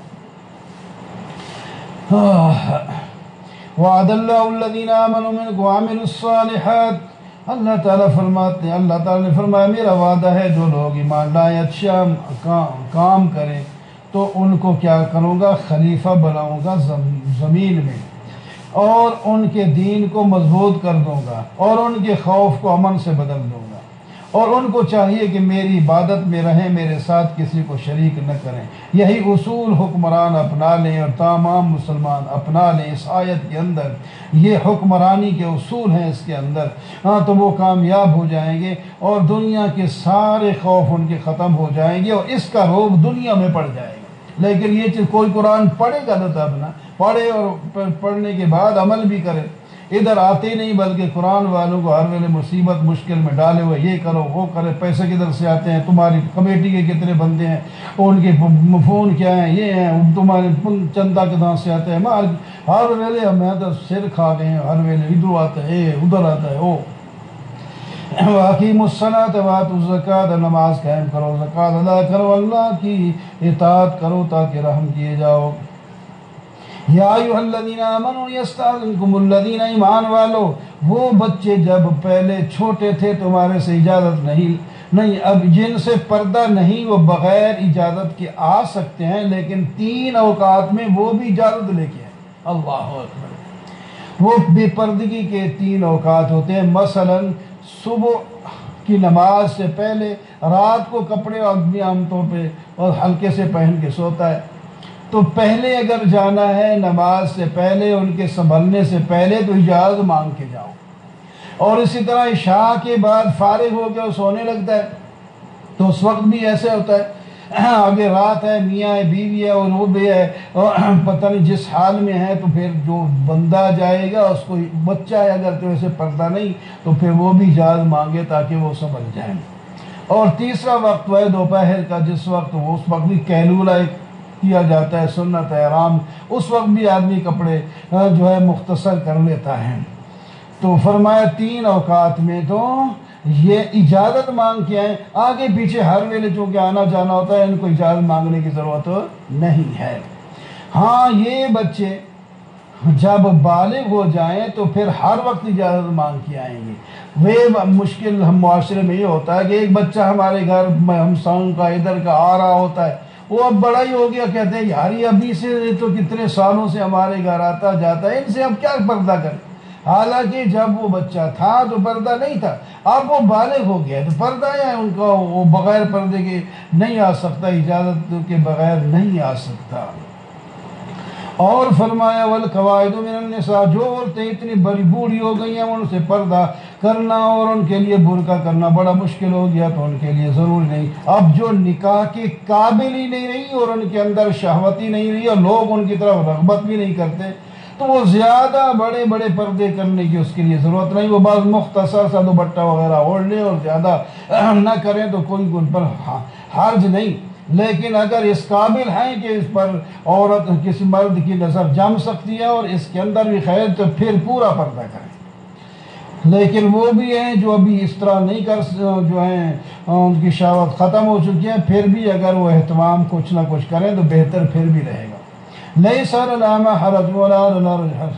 وعد اللہ الذین آمنوا منکم وعملوا الصالحات، اللہ تعالیٰ فرماتے ہیں، اللہ تعالیٰ نے فرمایا میرا وعدہ ہے جو لوگ ایمان لائے، اچھا کام کریں تو ان کو کیا کروں گا، خلیفہ بناؤں گا زمین میں، اور ان کے دین کو مضبوط کر دوں گا، اور ان کے خوف کو امن سے بدل دوں گا، اور ان کو چاہیے کہ میری عبادت میں رہیں، میرے ساتھ کسی کو شریک نہ کریں۔ یہی اصول حکمران اپنا لیں اور تمام مسلمان اپنا لیں، اس آیت کے اندر یہ حکمرانی کے اصول ہیں اس کے اندر، ہاں تو وہ کامیاب ہو جائیں گے اور دنیا کے سارے خوف ان کے ختم ہو جائیں گے، اور اس کا روب دنیا میں پڑ جائے گا۔ لیکن یہ چیز کوئی قرآن پڑھے گا نہ تب نہ پڑھے، اور پڑھنے کے بعد عمل بھی کرے، ادھر آتے نہیں بلکہ قرآن والوں کو ہر ویلے مصیبت مشکل میں ڈالے ہوئے، یہ کرو وہ کرے، پیسے کدھر سے آتے ہیں، تمہاری کمیٹی کے کتنے بندے ہیں، ان کے فون کیا ہیں، یہ ہیں، تمہارے چندہ کہاں سے آتے ہیں، ہر ویلے میں تو سر کھا گئے ہیں، ہر ویلے ادھر آتا ہے ادھر آتا ہے وہ۔ وَأَقِیمُوا الصَّلَاةَ وَآتُوا الزَّکَاةَ، نماز قائم کرو، زکوٰۃ ادا کرو، اللہ کی اطاعت کرو تاکہ رحم کیے جاؤ۔ یا ایھا الذین آمنوا یستأذنکم الذین، ایمان والو وہ بچے جب پہلے چھوٹے تھے تمہارے سے اجازت نہیں نہیں اب جن سے پردہ نہیں وہ بغیر اجازت کے آ سکتے ہیں، لیکن تین اوقات میں وہ بھی اجازت لے کے آئے۔ اللہ اکبر۔ وہ بے پردگی کے تین اوقات ہوتے ہیں، مثلا صبح کی نماز سے پہلے رات کو کپڑے آدمی عام طور پہ اور ہلکے سے پہن کے سوتا ہے، تو پہلے اگر جانا ہے نماز سے پہلے، ان کے سنبھلنے سے پہلے، تو اجازت مانگ کے جاؤ۔ اور اسی طرح عشاء کے بعد فارغ ہو کے وہ سونے لگتا ہے، تو اس وقت بھی ایسے ہوتا ہے، آگے رات ہے، میاں ہے، بیوی ہے، اور وہ بھی ہے، اور پتہ نہیں جس حال میں ہے، تو پھر جو بندہ جائے گا، اس کو بچہ ہے اگر تو ایسے پردہ نہیں، تو پھر وہ بھی اجازت مانگے تاکہ وہ سنبھل جائیں۔ اور تیسرا وقت ہے دوپہر کا، جس وقت وہ اس وقت بھی قیلولہ کیا جاتا ہے، سنت ہے آرام، اس وقت بھی آدمی کپڑے جو ہے مختصر کر لیتا ہے۔ تو فرمایا تین اوقات میں تو یہ اجازت مانگ کے آئیں، آگے پیچھے ہر ویلے چونکہ آنا جانا ہوتا ہے، ان کو اجازت مانگنے کی ضرورت نہیں ہے۔ ہاں یہ بچے جب بالغ ہو جائیں تو پھر ہر وقت اجازت مانگ کے آئیں گے۔ وہ مشکل ہم معاشرے میں یہ ہوتا ہے کہ ایک بچہ ہمارے گھر میں ہم ساؤں کا ادھر کا آ رہا ہوتا ہے، وہ اب بڑا ہی ہو گیا، کہتے ہیں یار یہ ابھی سے تو کتنے سالوں سے ہمارے گھر آتا جاتا ہے، ان سے اب کیا پردہ کریں۔ حالانکہ جب وہ بچہ تھا تو پردہ نہیں تھا، اب وہ بالغ ہو گیا تو پردہ ہے ان کا، وہ بغیر پردے کے نہیں آ سکتا، اجازت کے بغیر نہیں آ سکتا۔ اور فرمایا والقواعد من النساء، جو عورتیں اتنی بڑی بوڑھی ہو گئی ہیں ان سے پردہ کرنا اور ان کے لیے برقع کرنا بڑا مشکل ہو گیا، تو ان کے لیے ضروری نہیں۔ اب جو نکاح کے قابل ہی نہیں رہی اور ان کے اندر شہوت ہی نہیں رہی اور لوگ ان کی طرف رغبت بھی نہیں کرتے، تو وہ زیادہ بڑے بڑے پردے کرنے کی اس کے لیے ضرورت نہیں، وہ بعض مختصر سا دوپٹہ وغیرہ اوڑھ لے اور زیادہ نہ کریں تو کوئی ان پر حرج نہیں۔ لیکن اگر اس قابل ہیں کہ اس پر عورت کسی مرد کی نظر جم سکتی ہے اور اس کے اندر بھی خیر، تو پھر پورا پردہ کریں۔ لیکن وہ بھی ہیں جو ابھی اس طرح نہیں کر، جو ہیں ان کی شہوت ختم ہو چکی ہے، پھر بھی اگر وہ اہتمام کچھ نہ کچھ کریں تو بہتر پھر بھی رہے گا۔ لیس علی الاعمى حرج ولا علی الأعرج حرج،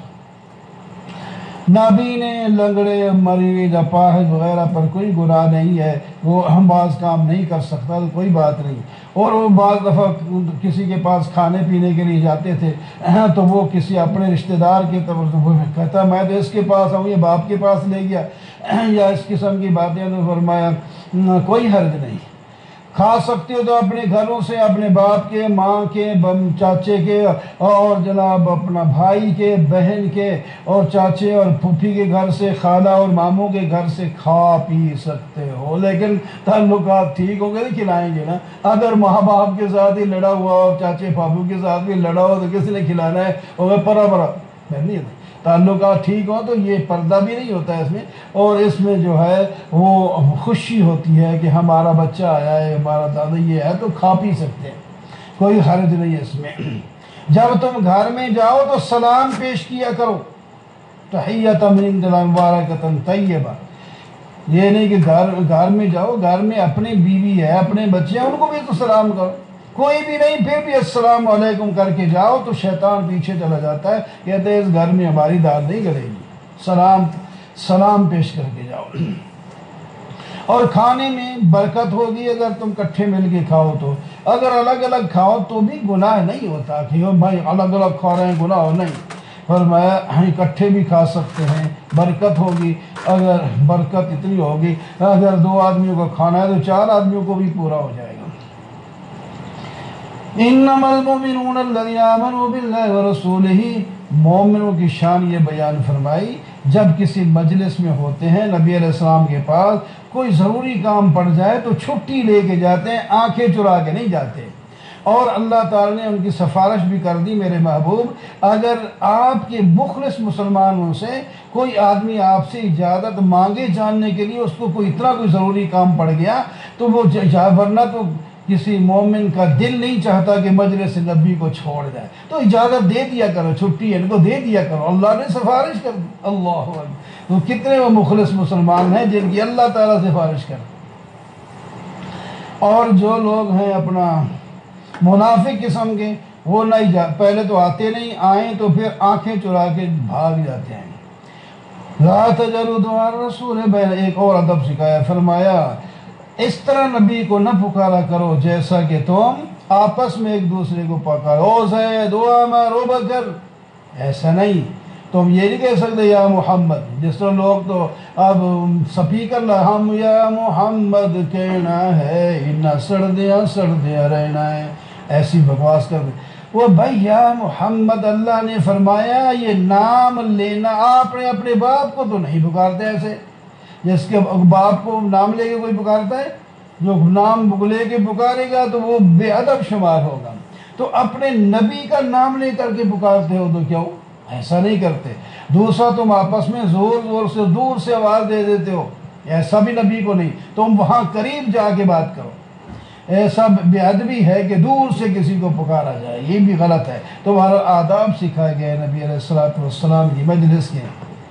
نابینے، لنگڑے، مریض، اپاہج وغیرہ پر کوئی گناہ نہیں ہے، وہ ہم بعض کام نہیں کر سکتا تو کوئی بات نہیں۔ اور وہ بعض دفعہ کسی کے پاس کھانے پینے کے لیے جاتے تھے تو وہ کسی اپنے رشتہ دار کے طرف سے کہتا میں تو اس کے پاس آؤں، یہ باپ کے پاس لے گیا، یا اس قسم کی باتیں، تو فرمایا کوئی حرج نہیں، کھا سکتے ہو تو اپنے گھروں سے، اپنے باپ کے، ماں کے، چاچے کے، اور جناب اپنا بھائی کے، بہن کے، اور چاچے اور پھوپھی کے گھر سے، خالہ اور ماموں کے گھر سے کھا پی سکتے ہو، لیکن تعلقات ٹھیک ہو گئے کھلائیں گے نا۔ اگر ماں باپ کے ساتھ ہی لڑا ہوا اور چاچے پھاپھو کے ساتھ بھی لڑا ہوا تو کس نے کھلانا ہے؟ اور پرا پرا نہیں، تعلقات ٹھیک ہوں تو یہ پردہ بھی نہیں ہوتا ہے اس میں، اور اس میں جو ہے وہ خوشی ہوتی ہے کہ ہمارا بچہ آیا ہے، ہمارا دادا یہ ہے، تو کھا پی سکتے ہیں، کوئی حرج نہیں ہے اس میں۔ جب تم گھر میں جاؤ تو سلام پیش کیا کرو، تحیۃ من عند اللہ مبارکۃ طیبہ، یہ نہیں کہ گھر گھر میں جاؤ، گھر میں اپنی بیوی ہے، اپنے بچے ہیں، ان کو بھی تو سلام کرو، کوئی بھی نہیں پھر بھی السلام علیکم کر کے جاؤ تو شیطان پیچھے چلا جاتا ہے، کہتے ہیں اس گھر میں ہماری دال نہیں گلے گی، سلام سلام پیش کر کے جاؤ۔ اور کھانے میں برکت ہوگی اگر تم کٹھے مل کے کھاؤ، تو اگر الگ الگ کھاؤ تو بھی گناہ نہیں ہوتا کہ بھائی الگ الگ کھا رہے ہیں گناہ ہو، نہیں، فرمایا اکٹھے بھی کھا سکتے ہیں، برکت ہوگی، اگر برکت اتنی ہوگی اگر دو آدمیوں کو کھانا ہے تو چار آدمیوں کو بھی پورا ہو جائے گا۔ انما المؤمنون الذين آمنوا بالله ورسوله، مومنوں کی شان یہ بیان فرمائی جب کسی مجلس میں ہوتے ہیں نبی علیہ السلام کے پاس، کوئی ضروری کام پڑ جائے تو چھٹی لے کے جاتے ہیں، آنکھیں چرا کے نہیں جاتے۔ اور اللہ تعالی نے ان کی سفارش بھی کر دی، میرے محبوب اگر آپ کے مخلص مسلمانوں سے کوئی آدمی آپ سے اجازت مانگے جاننے کے لیے، اس کو کوئی اتنا کوئی ضروری کام پڑ گیا تو وہ، ورنہ تو کسی مومن کا دل نہیں چاہتا کہ مجلس نبی کو چھوڑ جائے، تو اجازت دے دیا کرو، چھٹی ان کو دے دیا کرو، اللہ نے سفارش کر دی، اللہ اکبر۔ تو کتنے وہ مخلص مسلمان ہیں جن کی اللہ تعالیٰ سفارش کر۔ اور جو لوگ ہیں اپنا منافق قسم کے، وہ نہیں جا، پہلے تو آتے نہیں، آئیں تو پھر آنکھیں چرا کے بھاگ جاتے ہیں۔ لا تجلوا دعاء الرسول بین، ایک اور ادب سکھایا، فرمایا اس طرح نبی کو نہ پکارا کرو جیسا کہ تم آپس میں ایک دوسرے کو پکارو، او زید او عمر او بکر، ایسا نہیں، تم یہ نہیں کہہ سکتے یا محمد، جس طرح لوگ تو اب سپیکر ہم یا محمد کہنا ہے انہیں سردیاں سردیاں رہنا ہے، ایسی بکواس کر دیں۔ وہ بھائی یا محمد اللہ نے فرمایا یہ نام لینا، آپ نے اپنے باپ کو تو نہیں پکارتے ایسے، جس کے باپ کو نام لے کے کوئی پکارتا ہے؟ جو نام لے کے پکارے گا تو وہ بے ادب شمار ہوگا۔ تو اپنے نبی کا نام لے کر کے پکارتے ہو تو کیوں ایسا نہیں کرتے؟ دوسرا تم آپس میں زور زور سے دور سے آواز دے دیتے ہو، ایسا بھی نبی کو نہیں، تم وہاں قریب جا کے بات کرو۔ ایسا بے ادبی ہے کہ دور سے کسی کو پکارا جائے، یہ بھی غلط ہے۔ تمہارا آداب سکھائے گئے نبی علیہ الصلوۃ والسلام کی مجلس کے۔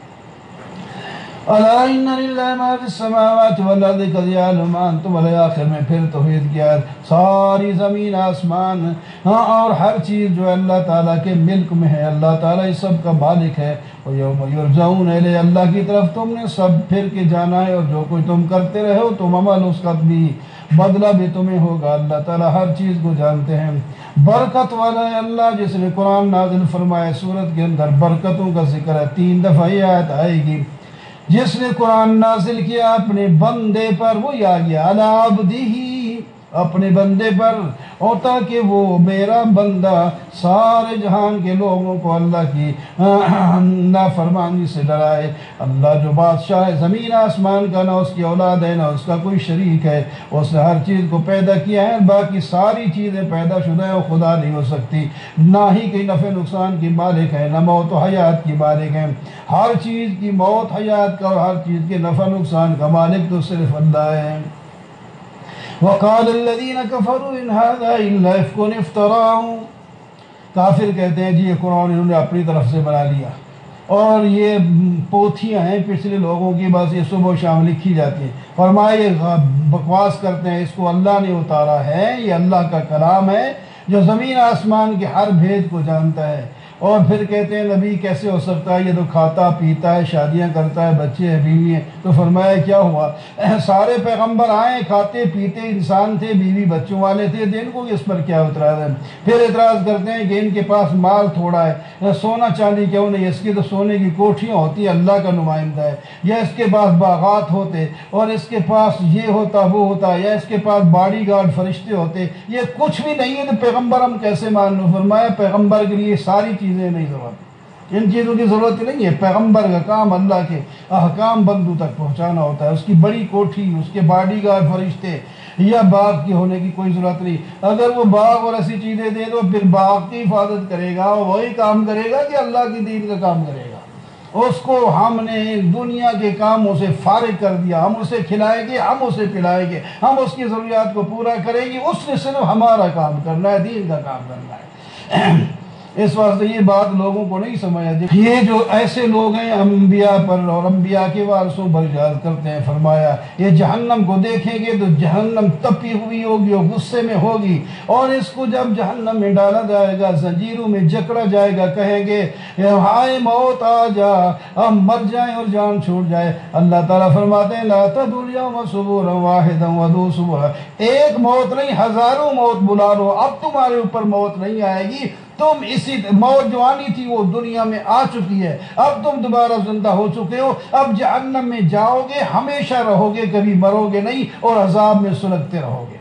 الا ان للہ ما فی السماوات والارض قد یعلم انتم والآخر میں پھر توحید کیا، ساری زمین آسمان ہاں اور ہر چیز جو اللہ تعالیٰ کے ملک میں ہے، اللہ تعالیٰ اس سب کا مالک ہے۔ وَيَوْمَ يُرْجَعُونَ إِلَيْهِ، اللہ کی طرف تم نے سب پھر کے جانا ہے، اور جو کوئی تم کرتے رہے ہو تم عمل اس کا بھی بدلہ بھی تمہیں ہوگا۔ اللہ تعالیٰ ہر چیز کو جانتے ہیں۔ برکت والا ہے اللہ جس نے قرآن نازل فرمایا، سورت کے اندر برکتوں کا ذکر ہے، تین دفعہ یہ آیت آئے گی۔ جس نے قرآن نازل کیا اپنے بندے پر، وہ یا گیا علی عبدہ، اپنے بندے پر، اور تاکہ وہ میرا بندہ سارے جہان کے لوگوں کو اللہ کی نافرمانی سے ڈرائے۔ اللہ جو بادشاہ ہے زمین آسمان کا، نہ اس کی اولاد ہے نہ اس کا کوئی شریک ہے، اس نے ہر چیز کو پیدا کیا ہے، باقی ساری چیزیں پیدا شدہ ہیں، وہ خدا نہیں ہو سکتی، نہ ہی کوئی نفع نقصان کی مالک ہے، نہ موت و حیات کی مالک ہے۔ ہر چیز کی موت حیات کا اور ہر چیز کے نفع نقصان کا مالک تو صرف اللہ ہے۔ وَقَالَ الَّذِينَ كَفَرُوا إِنْ هَذَا إِلَّا إِفْكٌ افْتَرَاهُ، کافر کہتے ہیں جی یہ قرآن انہوں نے اپنی طرف سے بنا لیا، اور یہ پوتھیاں ہیں پچھلے لوگوں کی، بس یہ صبح و شام لکھی جاتی ہیں۔ فرمایا یہ بکواس کرتے ہیں، اس کو اللہ نے اتارا ہے، یہ اللہ کا کلام ہے جو زمین آسمان کے ہر بھید کو جانتا ہے۔ اور پھر کہتے ہیں نبی کیسے ہو سکتا ہے، یہ تو کھاتا پیتا ہے، شادیاں کرتا ہے، بچے ہیں، بیوی ہیں۔ تو فرمایا کیا ہوا، سارے پیغمبر آئے، کھاتے پیتے انسان تھے، بیوی بچوں والے تھے، دین کو اس پر کیا اعتراض ہے؟ پھر اعتراض کرتے ہیں کہ ان کے پاس مال تھوڑا ہے، سونا چاندی کیوں نہیں، اس کی تو سونے کی کوٹھیاں ہوتی، اللہ کا نمائندہ ہے، یا اس کے پاس باغات ہوتے، اور اس کے پاس یہ ہوتا وہ ہوتا، یا اس کے پاس باڈی گارڈ فرشتے ہوتے، یہ کچھ بھی نہیں ہے تو پیغمبر ہم کیسے مان لوں؟ فرمایا پیغمبر کے لیے ساری چیزیں نہیں ضرورت، ان چیزوں کی ضرورت نہیں ہے۔ پیغمبر کا کام اللہ کے احکام بندوں تک پہنچانا ہوتا ہے، اس کی بڑی کوٹھی، اس کے باڈی گارڈ فرشتے یا باغ کی ہونے کی کوئی ضرورت نہیں۔ اگر وہ باغ اور ایسی چیزیں دے تو پھر باغ کی حفاظت کرے گا، وہی کام کرے گا کہ اللہ کی دین کا کام کرے گا؟ اس کو ہم نے دنیا کے کاموں سے فارغ کر دیا، ہم اسے کھلائیں گے، ہم اسے پلائیں گے، ہم اس کی ضروریات کو پورا کریں گے، اس نے صرف ہمارا کام کرنا ہے، دین کا کام کرنا ہے۔ اس واسطے یہ بات لوگوں کو نہیں سمجھ آتی۔ یہ جو ایسے لوگ ہیں انبیاء پر اور انبیاء کے وارثوں پر اعتراض کرتے ہیں، فرمایا یہ جہنم کو دیکھیں گے تو جہنم تپی ہوئی ہوگی اور غصے میں ہوگی، اور اس کو جب جہنم میں ڈالا جائے گا، زنجیروں میں جکڑا جائے گا، کہیں گے ہائے موت آ جا، اب مر جائیں اور جان چھوٹ جائے۔ اللہ تعالیٰ فرماتے ہیں لا تدعوا اليوم ثبورا واحدا وادعوا ثبورا، ایک موت نہیں ہزاروں موت بلا لو، اب تمہارے اوپر موت نہیں آئے گی، تم اسی موت جو آنی تھی وہ دنیا میں آ چکی ہے، اب تم دوبارہ زندہ ہو چکے ہو، اب جہنم میں جاؤ گے، ہمیشہ رہو گے، کبھی مرو گے نہیں، اور عذاب میں سلگتے رہو گے۔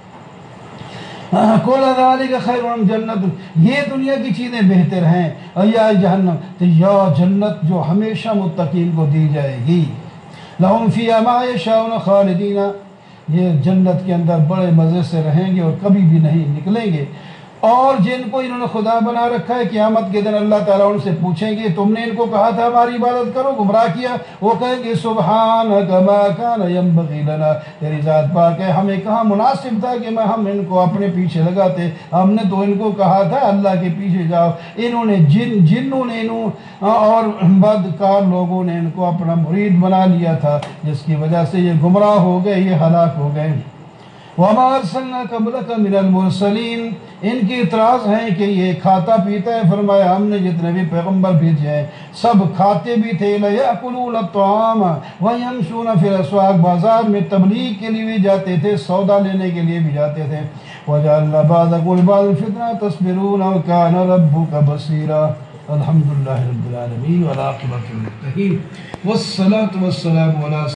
قُلْ ذَلِكَ خَيْرٌ أَمْ جَنَّةٌ، یہ دنیا کی چیزیں بہتر ہیں یا جہنم؟ تو یا جنت جو ہمیشہ متقین کو دی جائے گی، لَهُمْ فِيهَا مَا يَشَاءُونَ خَالِدِينَ، یہ جنت کے اندر بڑے مزے سے رہیں گے اور کبھی بھی نہیں نکلیں گے۔ اور جن کو انہوں نے خدا بنا رکھا ہے، قیامت کے دن اللہ تعالیٰ ان سے پوچھیں گے تم نے ان کو کہا تھا ہماری عبادت کرو، گمراہ کیا؟ وہ کہیں گے سبحانک ما کان ینبغی لنا، تیری ذات پاک ہے، ہمیں کہاں مناسب تھا کہ میں ہم ان کو اپنے پیچھے لگاتے، ہم نے تو ان کو کہا تھا اللہ کے پیچھے جاؤ۔ انہوں نے جن جنوں نے انہوں اور بدکار لوگوں نے ان کو اپنا مرید بنا لیا تھا، جس کی وجہ سے یہ گمراہ ہو گئے، یہ ہلاک ہو گئے۔ وَمَا أَرْسَلْنَا قَبْلَكَ مِنَ الْمُرْسَلِينَ، ان کی اعتراض ہیں کہ یہ کھاتا پیتا ہے، فرمایا ہم نے جتنے بھی پیغمبر بھیجے ہیں سب کھاتے بھی تھے، لَيَأْكُلُونَ الطَّعَامَ وَيَمْشُونَ فِي الْأَسْوَاقِ، بازار میں تبلیغ کے لیے بھی جاتے تھے، سودا لینے کے لیے بھی جاتے تھے۔ وَجَعَلْنَا بَعْضَكُمْ لِبَعْضٍ فِتْنَةً تَصْبِرُونَ وَكَانَ رَبُّكَ بَصِيرًا، الحمدللہ رب العالمین والعاقبۃ للمتقین والصلاۃ والسلام علی